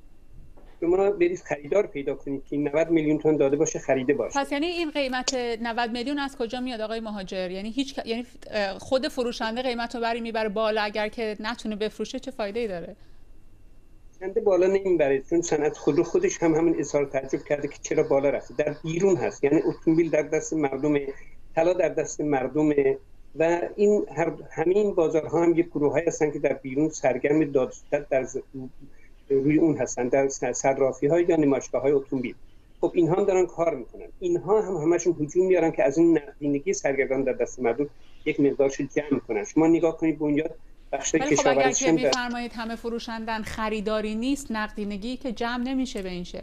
شما برید خریدار پیدا کنید که 90 میلیون تومان داده باشه خریده باشه. پس یعنی این قیمت 90 میلیون از کجا میاد آقای مهاجر؟ یعنی یعنی خود فروشنده قیمتو میبره بالا، اگر که نتونه بفروشه چه فایده‌ای داره؟ فروشنده بالا نمیبره، چون صنعت خودرو خودش هم همین اظهار تعجب کرده که چرا بالا رفته. در بیرون هست، یعنی اتومبیل در دست مردمه، طلا در دست مردمه و این همین بازارها هم یک گروه‌هایی هستن که در بیرون سرگرم دادستد در روی اون هستن، در صرافی‌های یا نمایشگاه‌های اتومبیل. خب اینها هم دارن کار میکنن، اینها هم همشون هجوم میارن که از این نقدینگی سرگردان در دست مردم یک مقدارش جمع کنن. شما نگاه کنید بنیاد بخش کشاورزی، اگر که میفرمایید همه فروشندن، خریداری نیست، نقدینگی که جمع نمیشه به این شکل.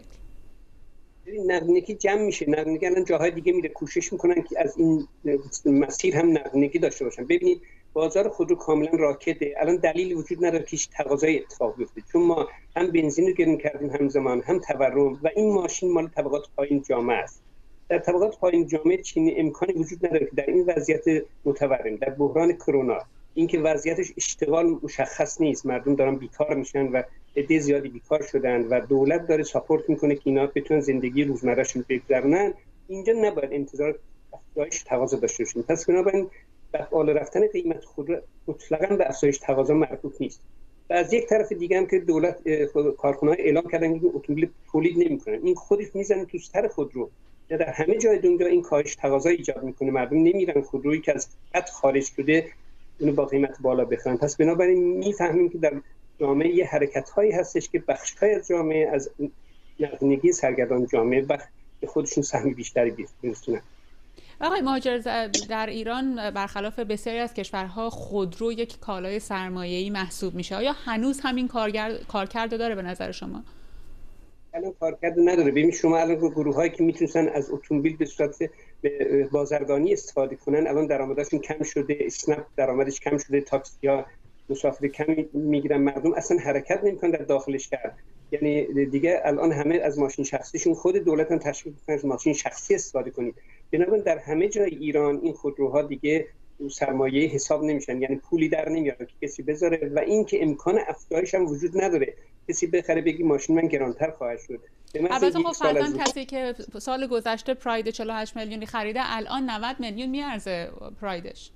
نقدینگی جمع میشه، نقدینگی الان جاهای دیگه میره، کوشش میکنن که از این مسیر هم نقدینگی داشته باشن. ببینید بازار خودرو کاملا راکده، الان دلیلی وجود نداره که هیچ تقاضای اتفاق بیفته، چون ما هم بنزین رو گرون کردیم همزمان، هم تورم، و این ماشین مال طبقات پایین جامعه است. در طبقات پایین جامعه چنین امکانی وجود نداره که در این وضعیت متورم، در بحران کرونا، اینکه وضعیتش اشتغال مشخص نیست، مردم دارن بیکار میشن و عده زیادی بیکار شدن و دولت داره ساپورت میکنه که اینا بتونن زندگی روزمرهشون بگذرونن، اینجا نباید انتظار افزایش تقاضا داشته باشیم. پس بنابراین بالا رفتن قیمت خودرو مطلقاً به افزایش تقاضا مربوط نیست. و از یک طرف دیگه هم که دولت کارخانه‌ها اعلام کردن که اتومبیل تولید نمی‌کنن، این خودش میزنه تو سر خودرو. در همه جای دنیا این کاهش تقاضا ایجاد میکنه، مردم نمیرن خودرویی که از خط خارج شده اونو با قیمت بالا بخرن. پس بنابراین میفهمیم که در جامعه یه حرکت‌هایی هستش که بخش‌های از جامعه از نقدینگی سرگردان جامعه به خودشون سهم بیشتری برسونن. آقای مهاجر، در ایران برخلاف بسیاری از کشورها خودرو یک کالای سرمایه‌ای محسوب میشه. آیا هنوز همین کارکرد داره به نظر شما؟ الان کارکرد نداره. ببین شما الان گروه‌هایی که میتونن از اتومبیل به صورت بازرگانی استفاده کنن الان درآمدشون کم شده، اسنپ درآمدش کم شده، تاکسی‌ها مسافر کم میگیرن، مردم اصلا حرکت نمیکنن در داخل شهر. یعنی دیگه الان همه از ماشین شخصیشون، خود دولت هم تشویق میکنه از ماشین شخصی استفاده کنید. بنابراین در همه جای ایران این خودروها دیگه سرمایه حساب نمیشن، یعنی پولی در نمیاد که کسی بذاره و این که امکان افزایش هم وجود نداره، کسی بخره بگی ماشین من گرانتر خواهد شد. البته خب فرضاً کسی که سال گذشته پراید 48 میلیونی خریده الان 90 میلیون میارزه پرایدش.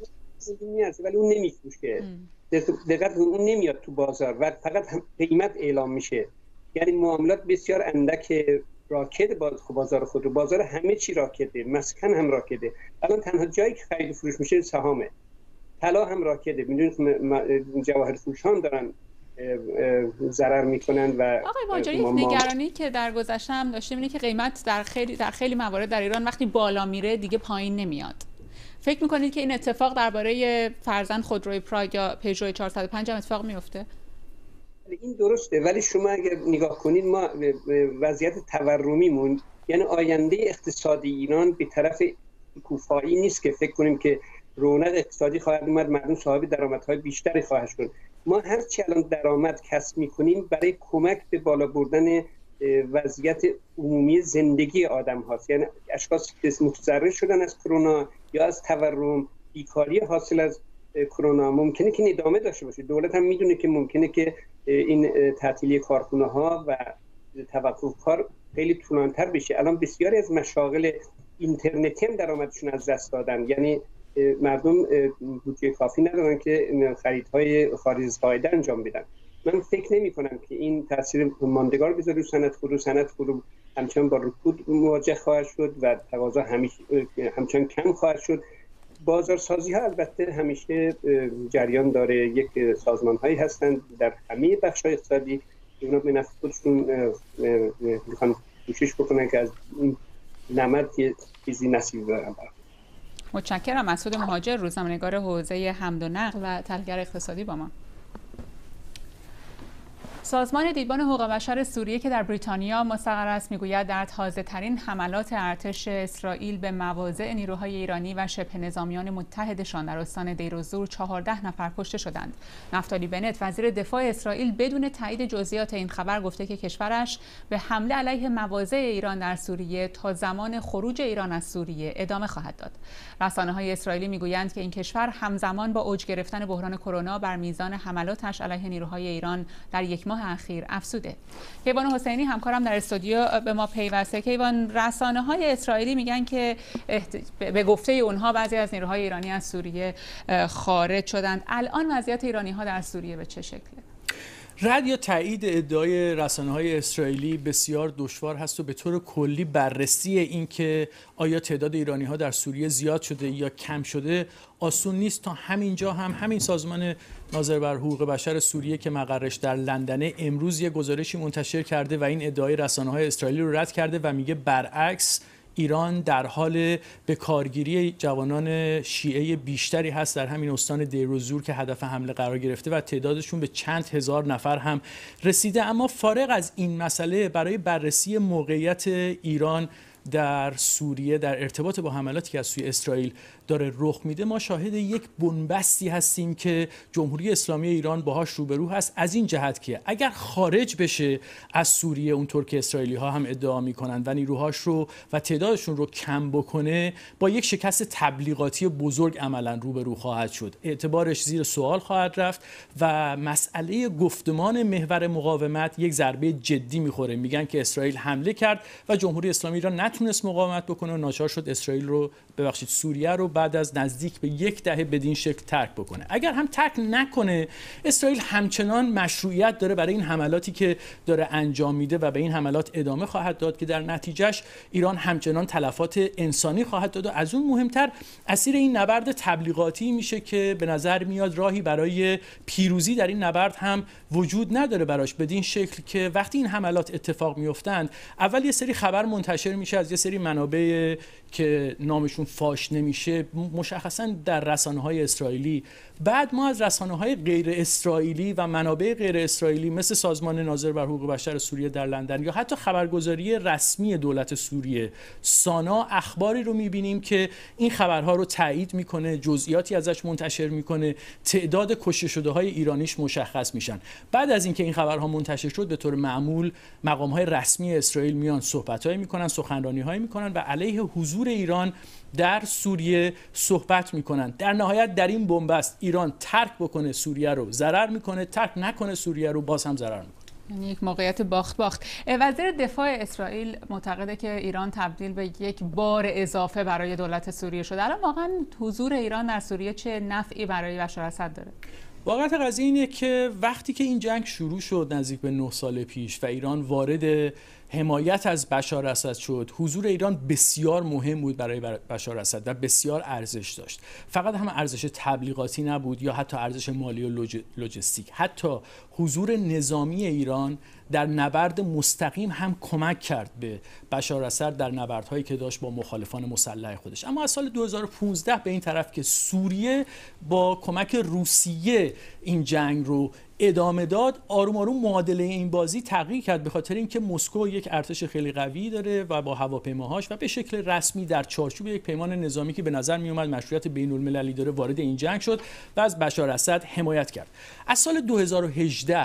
میارزه ولی اون نمیفروشه. دقیقاً اون نمیاد تو بازار و فقط قیمت اعلام میشه. یعنی معاملات بسیار اندک راکد بازار خود رو، بازار همه چی راکده، مسکن هم راکده. الان تنها جایی که خرید و فروش میشه سهامه. طلا هم راکده. میدونید جواهر فروشان دارن ضرر میکنن. و آقای مهاجر، یک نگرانی که در گذشته هم داشتیم اینه که قیمت در خیلی موارد در ایران وقتی بالا میره دیگه پایین نمیاد. فکر میکنید که این اتفاق درباره فرضاً خودروی پراید یا پژو 405 هم اتفاق میفته؟ این درسته، ولی شما اگر نگاه کنید ما وضعیت تورمیمون یعنی آینده اقتصادی ایران به طرف کوفایی نیست که فکر کنیم که رونق اقتصادی خواهد اومد، مردم صاحب درآمدهای بیشتری خواهد شد. ما هر چی الان درآمد کسب می‌کنیم برای کمک به بالا بردن وضعیت عمومی زندگی آدم هاست. یعنی اشخاصی که متضرر شدن از کرونا یا از تورم، بیکاری حاصل از کرونا ممکنه که ادامه داشته باشه. دولت هم میدونه که ممکنه که این تعطیلی کارخونه‌ها و توقف کار خیلی طولانی‌تر بشه. الان بسیاری از مشاغل اینترنتی هم درآمدشون از دست دادن، یعنی مردم بودجه کافی ندارن که خریدهای خارج از قاعده انجام بدن. من فکر نمی کنم که این تاثیر ماندگار بذاره رو صنعت خودرو. صنعت خودرو همچنان با رکود مواجه خواهد شد و تقاضا همچنان کم خواهد شد. بازارسازی ها البته همیشه جریان داره. یک سازمان هایی هستند در همه بخش های اقتصادی، اونا به نفع خودشون میخوان کوشش بکنن که از این نمد چیزی نصیب ببرن. متشکرم. مسعود مهاجر، روزنامه‌نگار حوزه حمل و نقل و تحلیلگر اقتصادی با ما. سازمان دیدبان حقوق بشر سوریه که در بریتانیا مستقر است میگوید در تازه‌ترین حملات ارتش اسرائیل به مواضع نیروهای ایرانی و شبه نظامیان متحدشان در استان دیر الزور 14 نفر کشته شدند. نفتالی بنت وزیر دفاع اسرائیل بدون تایید جزئیات این خبر گفته که کشورش به حمله علیه مواضع ایران در سوریه تا زمان خروج ایران از سوریه ادامه خواهد داد. رسانه‌های اسرائیلی میگویند که این کشور همزمان با اوج گرفتن بحران کرونا بر میزان حملاتش علیه نیروهای ایران در یک ماه اخیر افزوده. کیوان حسینی همکارم در استودیو به ما پیوسته. کیوان، رسانه‌های اسرائیلی میگن که به گفته اونها بعضی از نیروهای ایرانی از سوریه خارج شدند. الان وضعیت ایرانی‌ها در سوریه به چه شکله؟ رد یا تایید ادعای رسانه‌های اسرائیلی بسیار دشوار هست و به طور کلی بررسی این که آیا تعداد ایرانی‌ها در سوریه زیاد شده یا کم شده آسون نیست. تا همینجا هم همین سازمان ناظر بر حقوق بشر سوریه که مقرش در لندن امروز یک گزارشی منتشر کرده و این ادعای رسانه‌های اسرائیلی رو رد کرده و میگه برعکس ایران در حال به کارگیری جوانان شیعه بیشتری هست در همین استان دیر الزور که هدف حمله قرار گرفته و تعدادشون به چند هزار نفر هم رسیده. اما فارغ از این مسئله، برای بررسی موقعیت ایران در سوریه در ارتباط با حملاتی که از سوی اسرائیل داره رخ میده، ما شاهد یک بنبستی هستیم که جمهوری اسلامی ایران باهاش روبرو هست، از این جهت که اگر خارج بشه از سوریه اونطور که اسرائیلی ها هم ادعا میکنن و نیروهاش رو و تعدادشون رو کم بکنه، با یک شکست تبلیغاتی بزرگ عملا روبرو خواهد شد. اعتبارش زیر سوال خواهد رفت و مسئله گفتمان محور مقاومت یک ضربه جدی میخوره. میگن که اسرائیل حمله کرد و جمهوری اسلامی ایران نتونست مقاومت بکنه و ناچار شد اسرائیل رو سوریه رو بعد از نزدیک به یک دهه بدین شکل ترک بکنه. اگر هم ترک نکنه، اسرائیل همچنان مشروعیت داره برای این حملاتی که داره انجام میده و به این حملات ادامه خواهد داد که در نتیجهش ایران همچنان تلفات انسانی خواهد داد و از اون مهمتر اسیر این نبرد تبلیغاتی میشه که به نظر میاد راهی برای پیروزی در این نبرد هم وجود نداره براش، بدین شکل که وقتی این حملات اتفاق میافتند اول یه سری خبر منتشر میشه از یه سری منابع که نامشون فاش نمیشه، مشخصا در رسانه‌های اسرائیلی. بعد ما از رسانه‌های غیر اسرائیلی و منابع غیر اسرائیلی مثل سازمان ناظر بر حقوق بشر سوریه در لندن یا حتی خبرگزاری رسمی دولت سوریه سانا اخباری رو می‌بینیم که این خبرها رو تایید می‌کنه، جزئیاتی ازش منتشر می‌کنه، تعداد کشته شده‌های ایرانیش مشخص میشن. بعد از اینکه این خبرها منتشر شد، به طور معمول مقام‌های رسمی اسرائیل میان صحبت‌هایی می‌کنن، سخنرانی‌هایی می‌کنن و علیه حضور ایران در سوریه صحبت میکنن. در نهایت در این بنبست ایران ترک بکنه سوریه رو ضرر میکنه، ترک نکنه سوریه رو باز هم ضرر میکنه. یعنی یک موقعیت باخت باخت. وزیر دفاع اسرائیل معتقده که ایران تبدیل به یک بار اضافه برای دولت سوریه شده. الان واقعا حضور ایران در سوریه چه نفعی برای بشار اسد داره؟ واقعیت قضیه اینه که وقتی که این جنگ شروع شد نزدیک به 9 سال پیش و ایران وارد حمایت از بشار اسد شد، حضور ایران بسیار مهم بود برای بشار اسد و بسیار ارزش داشت. فقط هم ارزش تبلیغاتی نبود یا حتی ارزش مالی و لوجستیک، حتی حضور نظامی ایران در نبرد مستقیم هم کمک کرد به بشار اسد در نبردهایی که داشت با مخالفان مسلح خودش. اما از سال 2015 به این طرف که سوریه با کمک روسیه این جنگ رو ادامه داد، آروم آروم معادله این بازی تغییر کرد، به خاطر اینکه مسکو یک ارتش خیلی قوی داره و با هواپیماهاش و به شکل رسمی در چارچوب یک پیمان نظامی که به نظر می اومد مشروعیت بین‌المللی داره وارد این جنگ شد و از بشار اسد حمایت کرد. از سال 2018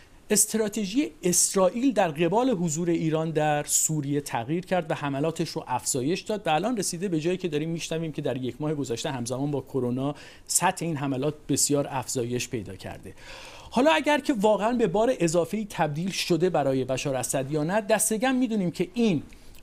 استراتژی اسرائیل در قبال حضور ایران در سوریه تغییر کرد و حملاتش رو افزایش داد و الان رسیده به جایی که داریم میشنویم که در یک ماه گذشته همزمان با کرونا سطح این حملات بسیار افزایش پیدا کرده. حالا اگر که واقعا به بار اضافه‌ای تبدیل شده برای بشار اسد یا نه، دستگم میدونیم که این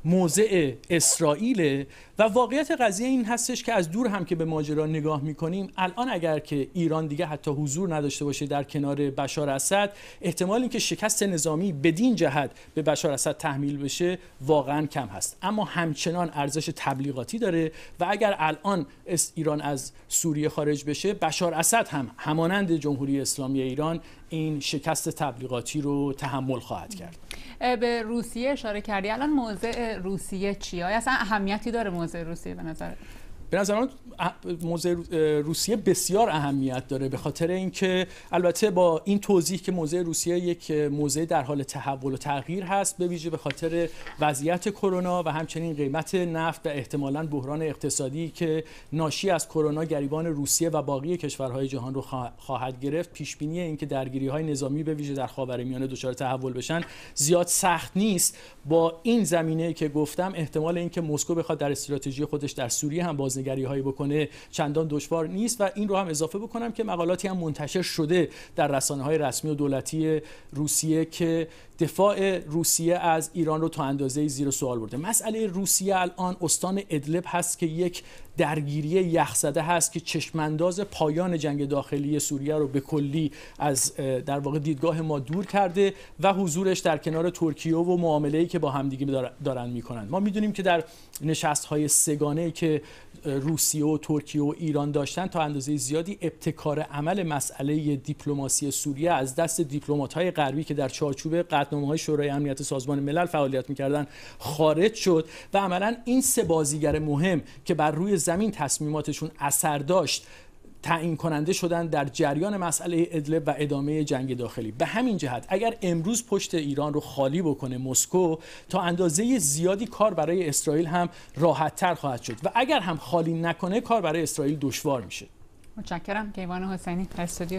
موضع اسرائیل و واقعیت قضیه این هستش که از دور هم که به ماجرا نگاه میکنیم، الان اگر که ایران دیگه حتی حضور نداشته باشه در کنار بشار اسد، احتمال اینکه شکست نظامی بدین جهت به بشار اسد تحمیل بشه واقعا کم هست. اما همچنان ارزش تبلیغاتی داره و اگر الان ایران از سوریه خارج بشه، بشار اسد هم همانند جمهوری اسلامی ایران این شکست تبلیغاتی رو تحمل خواهد کرد. به روسیه اشاره کردی، الان موضع روسیه چیه؟ اصلا اهمیتی داره موضع روسیه به نظر؟ به نظر من موضع روسیه بسیار اهمیت داره، به خاطر اینکه البته با این توضیح که موضع روسیه یک موضع در حال تحول و تغییر هست، به ویژه به خاطر وضعیت کرونا و همچنین قیمت نفت و احتمالاً بحران اقتصادی که ناشی از کرونا گریبان روسیه و باقی کشورهای جهان رو خواهد گرفت، پیش بینی اینکه درگیری‌های نظامی به ویژه در خاورمیانه دچار تحول بشن زیاد سخت نیست. با این زمینه که گفتم، احتمال اینکه مسکو بخواد در استراتژی خودش در سوریه هم بازنگری‌هایی بکنه چندان دشوار نیست. و این رو هم اضافه بکنم که مقالاتی هم منتشر شده در رسانه‌های رسمی و دولتی روسیه که دفاع روسیه از ایران رو تا اندازه‌ای زیر سوال برده. مسئله روسیه الان استان ادلب هست که یک درگیری یخزده هست که چشمانداز پایان جنگ داخلی سوریه رو به کلی از در واقع دیدگاه ما دور کرده و حضورش در کنار ترکیه و معامله‌ای که با همدیگه دارن میکنن. ما میدونیم که در نشست‌های سه‌گانه‌ای که روسیه و ترکیه و ایران داشتن، تا اندازه زیادی ابتکار عمل مسئله دیپلماسی سوریه از دست دیپلمات‌های غربی که در چارچوب قطعنامه‌های شورای امنیت سازمان ملل فعالیت می‌کردن خارج شد و عملاً این سه بازیگر مهم که بر روی زمین تصمیماتشون اثر داشت تعیین کننده شدن در جریان مسئله ادلب و ادامه جنگ داخلی. به همین جهت اگر امروز پشت ایران رو خالی بکنه مسکو، تا اندازه زیادی کار برای اسرائیل هم راحت تر خواهد شد و اگر هم خالی نکنه کار برای اسرائیل دشوار میشه. متشکرم. کیوان حسینی در استودیو.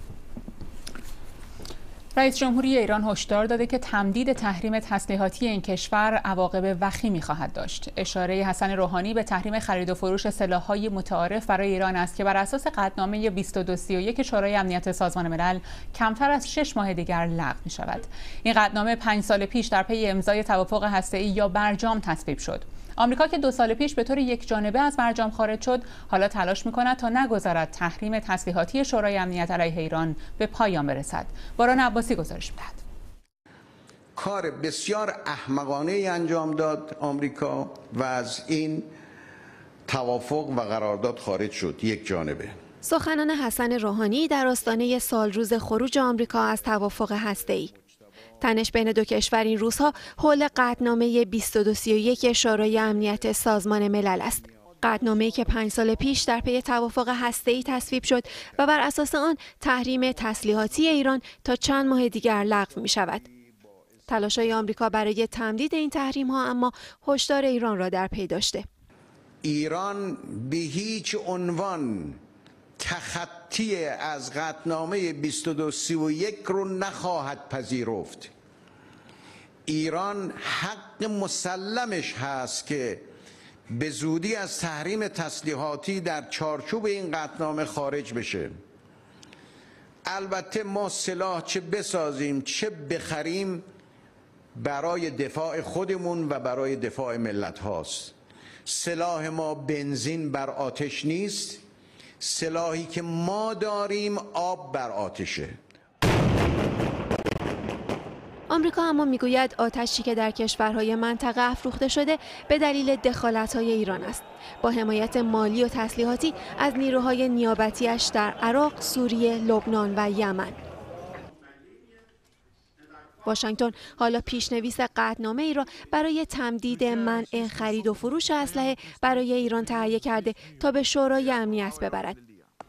رئیس جمهوری ایران هشدار داده که تمدید تحریم تسلیحاتی این کشور عواقب وخیمی خواهد داشت. اشاره حسن روحانی به تحریم خرید و فروش سلاح‌های متعارف برای ایران است که بر اساس قطعنامه 2231 شورای امنیت سازمان ملل کمتر از 6 ماه دیگر لغو می‌شود. این قطعنامه 5 سال پیش در پی امضای توافق هسته‌ای یا برجام تصویب شد. آمریکا که 2 سال پیش به طور یکجانبه از برجام خارج شد، حالا تلاش می‌کند تا نگذارد تحریم تسلیحاتی شورای امنیت علیه ایران به پایان برسد. باران عباسی گزارش می‌دهد. کار بسیار احمقانه انجام داد آمریکا و از این توافق و قرارداد خارج شد یک جانبه. سخنان حسن روحانی در آستانه سالروز خروج آمریکا از توافق هسته‌ای. تنش بین دو کشور این روزها حول قطعنامه 2231 شورای امنیت سازمان ملل است. قطعنامه‌ای که 5 سال پیش در پی توافق هسته‌ای تصویب شد و بر اساس آن تحریم تسلیحاتی ایران تا چند ماه دیگر لغو می‌شود. تلاش‌های آمریکا برای تمدید این تحریم‌ها اما هشدار ایران را در پی داشته. ایران به هیچ عنوان تخطی از قطعنامه 2231 رو نخواهد پذیرفت. ایران حق مسلمش هست که به زودی از تحریم تسلیحاتی در چارچوب این قطعنامه خارج بشه. البته ما سلاح چه بسازیم چه بخریم برای دفاع خودمون و برای دفاع ملت هاست. سلاح ما بنزین بر آتش نیست، سلاحی که ما داریم آب بر آتشه. آمریکا اما میگوید آتشی که در کشورهای منطقه افروخته شده به دلیل دخالت‌های ایران است، با حمایت مالی و تسلیحاتی از نیروهای نیابتی‌اش در عراق، سوریه، لبنان و یمن. واشنگتن حالا پیشنویس قطعنامه ای را برای تمدید منع خرید و فروش اسلحه برای ایران تهیه کرده تا به شورای امنیت ببرد.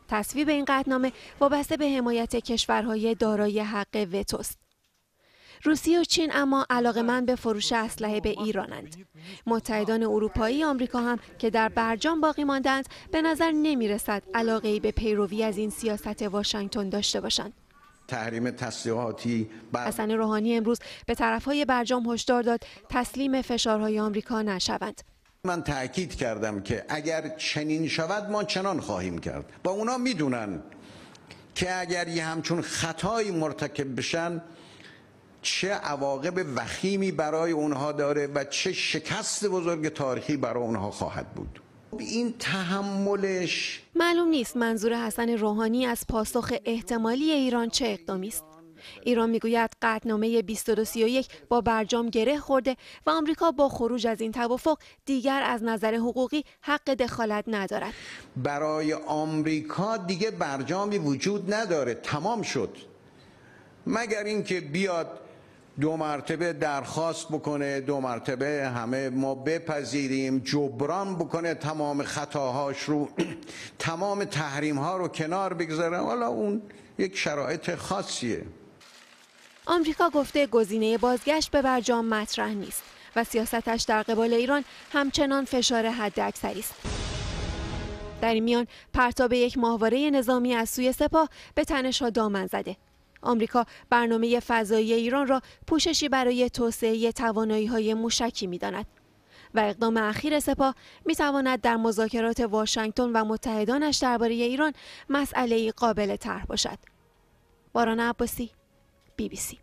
تصویب این قطعنامه وابسته به حمایت کشورهای دارای حق وتوست. روسیه و چین اما علاقه‌مند به فروش اسلحه به ایرانند. متحدان اروپایی آمریکا هم که در برجام باقی ماندند به نظر نمی‌رسد علاقه‌ای به پیروی از این سیاست واشنگتن داشته باشند. تحریم تسلیحاتی حسن روحانی امروز به طرفهای برجام هشدار داد تسلیم فشارهای آمریکا نشوند. من تأکید کردم که اگر چنین شود ما چنان خواهیم کرد. با اونا میدونن که اگر یه همچون خطایی مرتکب بشن چه عواقب وخیمی برای اونها داره و چه شکست بزرگ تاریخی برای اونها خواهد بود. این تحملش معلوم نیست منظور حسن روحانی از پاسخ احتمالی ایران چه اقدامی است. ایران میگوید قطعنامه 2231 با برجام گره خورده و آمریکا با خروج از این توافق دیگر از نظر حقوقی حق دخالت ندارد. برای آمریکا دیگه برجامی وجود نداره، تمام شد. مگر اینکه بیاد 2 مرتبه درخواست بکنه، 2 مرتبه همه ما بپذیریم، جبران بکنه تمام خطاهاش رو، تمام تحریم ها رو کنار بگذاره. حالا اون یک شرایط خاصیه. آمریکا گفته گزینه بازگشت به برجام مطرح نیست و سیاستش در قبال ایران همچنان فشار حداکثری است. در این میان پرتاب یک ماهواره نظامی از سوی سپاه به تنش‌ها دامن زده. آمریکا برنامه فضایی ایران را پوششی برای توسعه توانایی‌های موشکی می‌داند و اقدام اخیر سپاه می‌تواند در مذاکرات واشنگتن و متحدانش درباره ایران مسئله‌ای قابل طرح باشد. باران عباسی، BBC.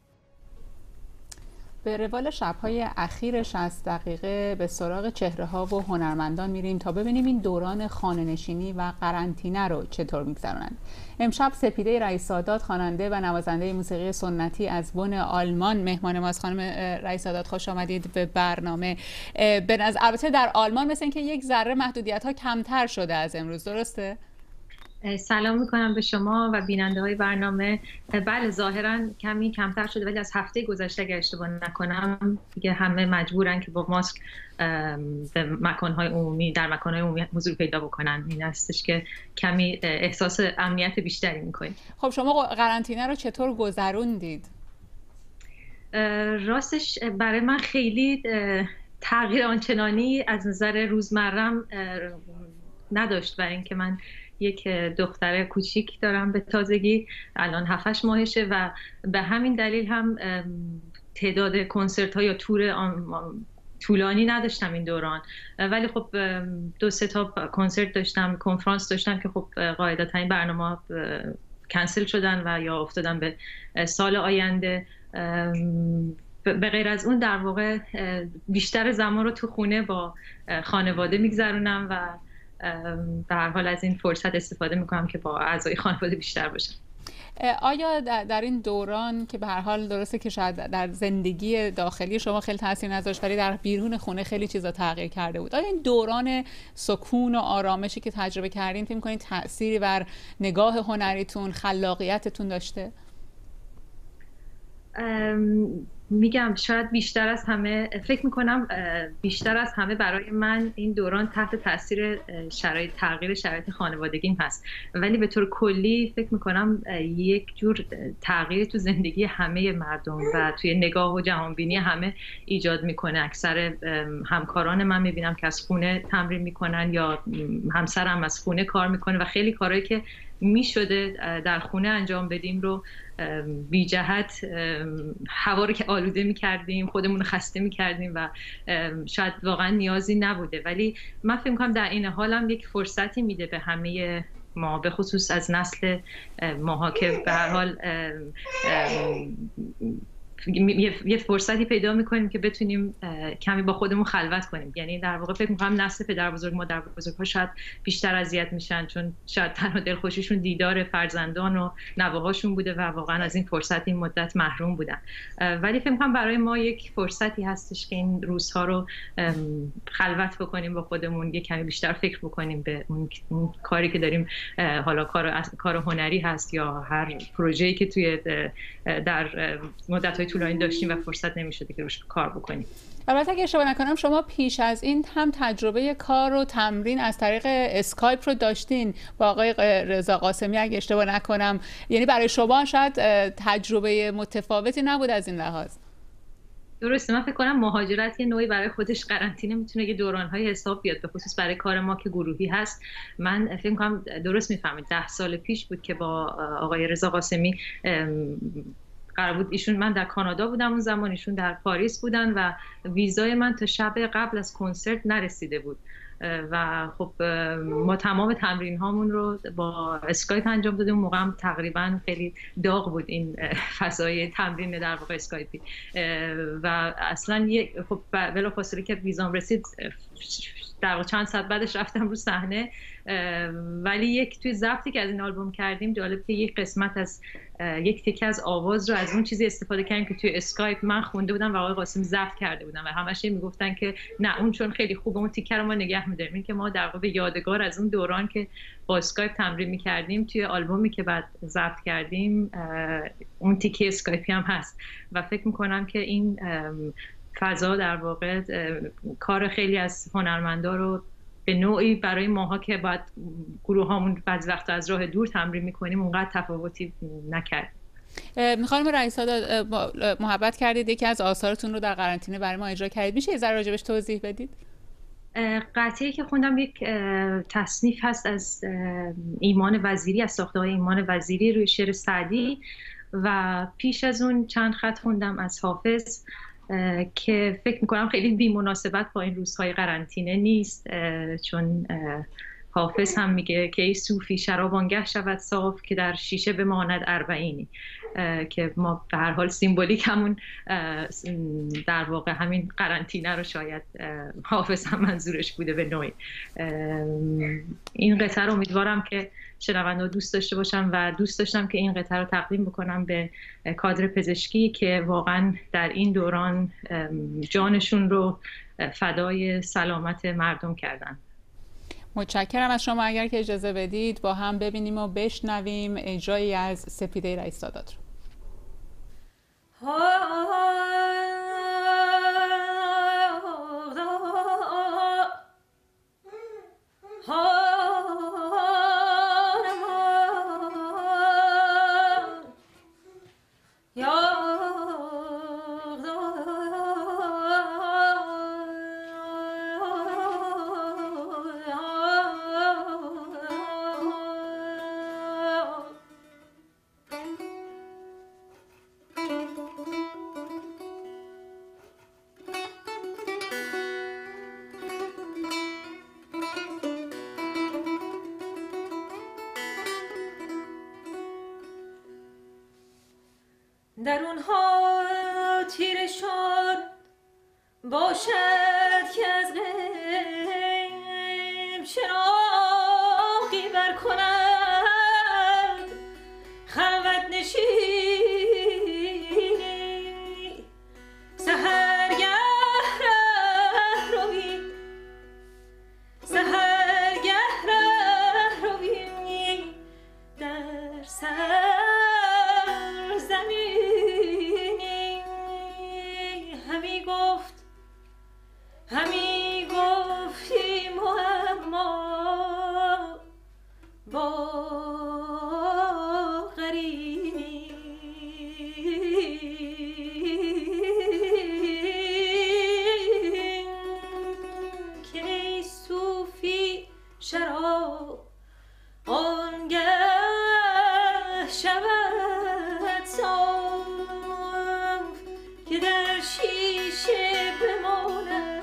به روال شب‌های اخیر 60 دقیقه به سراغ چهره‌ها و هنرمندان میریم تا ببینیم این دوران خانه‌نشینی و قرنطینه رو چطور می‌گذرونند. امشب سپیده رئیس سادات خواننده و نوازنده موسیقی سنتی از بن آلمان مهمان ماست. خانم رئیس سادات خوش آمدید به برنامه. البته در آلمان مثل اینکه یک ذره محدودیت‌ها کمتر شده از امروز، درسته؟ سلام میکنم به شما و بیننده های برنامه. بله ظاهرا کمی کمتر شده ولی از هفته گذشته اگر اشتباه نکنم دیگه همه مجبورن که با ماسک به مکانهای عمومی در مکانهای عمومی حضور پیدا بکنن. این هستش که کمی احساس امنیت بیشتری میکنید. خب شما قرنطینه رو چطور گذروندید؟ راستش برای من خیلی تغییر آنچنانی از نظر روزمرم نداشت، برای اینکه من یک دختر کوچیک دارم به تازگی، الان 7-8 ماهشه و به همین دلیل هم تعداد کنسرت ها یا تور طولانی نداشتم این دوران. ولی خب 2-3 تا کنسرت داشتم، کنفرانس داشتم که خب قاعدتا این برنامه کنسل شدن و یا افتادن به سال آینده. به غیر از اون در واقع بیشتر زمان رو تو خونه با خانواده میگذرونم و به هر حال از این فرصت استفاده میکنم که با اعضای خانواده بیشتر باشم. آیا در این دوران که به هر حال درسته که شاید در زندگی داخلی شما خیلی تاثیر نذاشت ولی در بیرون خونه خیلی چیزا تغییر کرده بود، آیا این دوران سکون و آرامشی که تجربه کردین فکر می‌کنید تأثیری بر نگاه هنریتون، خلاقیتتون داشته؟ میگم شاید بیشتر از همه فکر میکنم بیشتر از همه برای من این دوران تحت تاثیر تغییر شرایط خانوادگیم هست، ولی به طور کلی فکر میکنم یک جور تغییر تو زندگی همه مردم و توی نگاه و جهانبینی همه ایجاد میکنه. اکثر همکاران من میبینم که از خونه تمرین میکنن یا همسرم از خونه کار میکنه و خیلی کارهایی که میشده در خونه انجام بدیم رو بی جهت هوا رو که آلوده میکردیم، خودمون رو خسته میکردیم و شاید واقعا نیازی نبوده. ولی من فکر میکنم در این حال هم یک فرصتی میده به همه ما، به خصوص از نسل ماها که به هر حال یه فرصتی پیدا میکنیم که بتونیم کمی با خودمون خلوت کنیم. یعنی در واقع فکر میکنم نسل پدر بزرگ مادر بزرگ‌ها شاید بیشتر اذیت میشن چون شاید تنها دلخوشیشون دیدار فرزندان و نوه‌هاشون بوده و واقعا از این فرصت این مدت محروم بودن. ولی فکر میکنم برای ما یک فرصتی هستش که این روزها رو خلوت بکنیم با خودمون، یه کمی بیشتر فکر بکنیم به اون کاری که داریم، حالا کار هنری هست یا هر پروژه‌ای که توی در مدت‌های طولانی داشتیم و فرصت نمی‌شده که روش کار بکنیم. البته اگه اشتباه نکنم شما پیش از این هم تجربه کار و تمرین از طریق اسکایپ رو داشتین با آقای رضا قاسمی اگه اشتباه نکنم، یعنی برای شما شاید تجربه متفاوتی نبود از این لحاظ. درسته، من فکر کنم مهاجرت یه نوعی برای خودش قرنطینه میتونه یه دوران‌های حساب بیاد، به خصوص برای کار ما که گروهی هست. من فکر کنم درست میفهمید 10 سال پیش بود که با آقای رضا قاسمی قرار بود ایشون، من در کانادا بودم اون زمان، ایشون در پاریس بودن و ویزای من تا شب قبل از کنسرت نرسیده بود و خب ما تمام تمرین هامون رو با اسکایپ انجام دادیم. اون موقع هم تقریبا خیلی داغ بود این فضای تمرین در واقع اسکایپی و اصلا خب بلافاصله که ویزام رسید در واقع چند ساعت بعدش رفتم رو صحنه. ولی توی ضبطی که از این آلبوم کردیم جالب که یک قسمت از یک تکه از آواز رو از اون چیزی استفاده کردیم که توی اسکایپ من خونده بودم و آقای قاسمی ضبط کرده بودن و همش میگفتن که نه اون چون خیلی خوبه اون تیکه رو ما نگه می‌داریم. این که ما در واقع یادگار از اون دوران که با اسکایپ تمرین می‌کردیم توی آلبومی که بعد ضبط کردیم اون تیکه اسکایپی هم هست و فکر می‌کنم که این فضا در واقع کار خیلی از هنرمندا رو به نوعی برای ماها که باید گروه هامون بعضی وقتا از راه دور تمرین میکنیم اونقدر تفاوتی نکرد. خانم رئیس‌زاده محبت کردید یکی از آثارتون رو در قرنطینه برای ما اجرا کردید، میشه یه ذره راجبش توضیح بدید؟ قطعه‌ای که خوندم یک تصنیف هست از ایمان وزیری، از ساخته‌های ایمان وزیری روی شعر سعدی و پیش از اون چند خط خوندم از حافظ که فکر میکنم خیلی بی‌مناسبت با این روزهای قرنطینه نیست، چون حافظ هم میگه که ای صوفی شراب آنگه شود صاف که در شیشه بماند اربعینی، که ما به هر حال سیمبولیک همون در واقع همین قرنطینه رو شاید حافظ هم منظورش بوده به نوعی. این قطعه رو امیدوارم که شنونده دوست داشته باشم و دوست داشتم که این قطعه رو تقدیم بکنم به کادر پزشکی که واقعا در این دوران جانشون رو فدای سلامت مردم کردن. متشکرم از شما. اگر که اجازه بدید با هم ببینیم و بشنویم اجرایی از سپیده رئیس‌زاده رو. در اونها تیره شد باشد که از غیب چراغی بر کند خلوت نشینی سحرگه ره روی سحرگه ره روی در سر همی گفتیم و اما با غریبی که ای صوفی شراب آنگه شود صاف که در شیشه بماند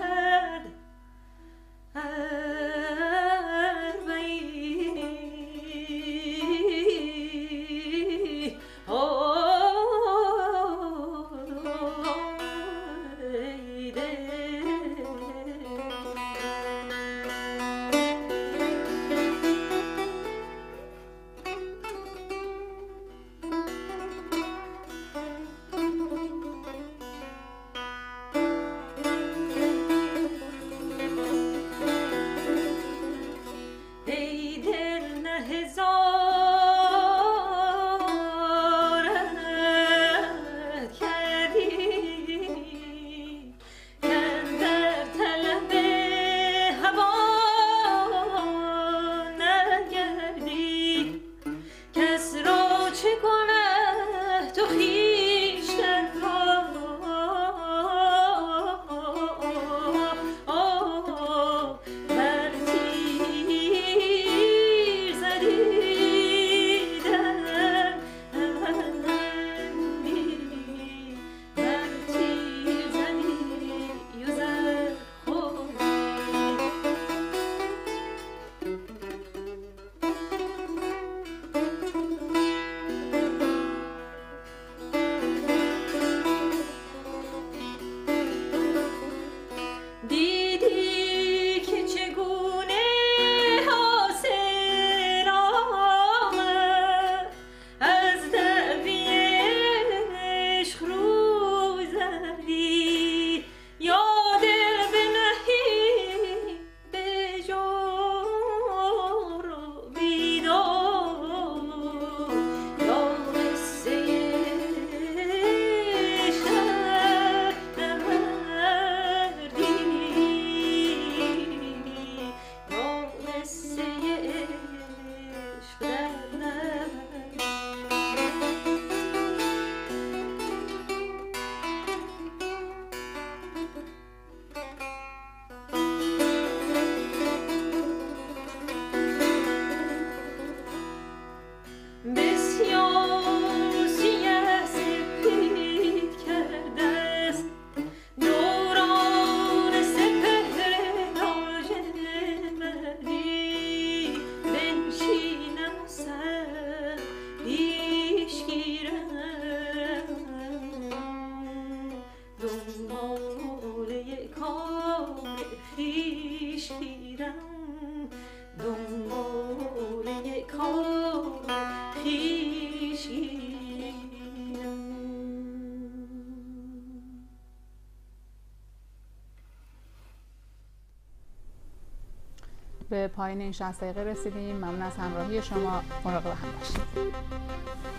به پایان این 60 دقیقه رسیدیم. ممنون از همراهی شما. مراقب هم باشید.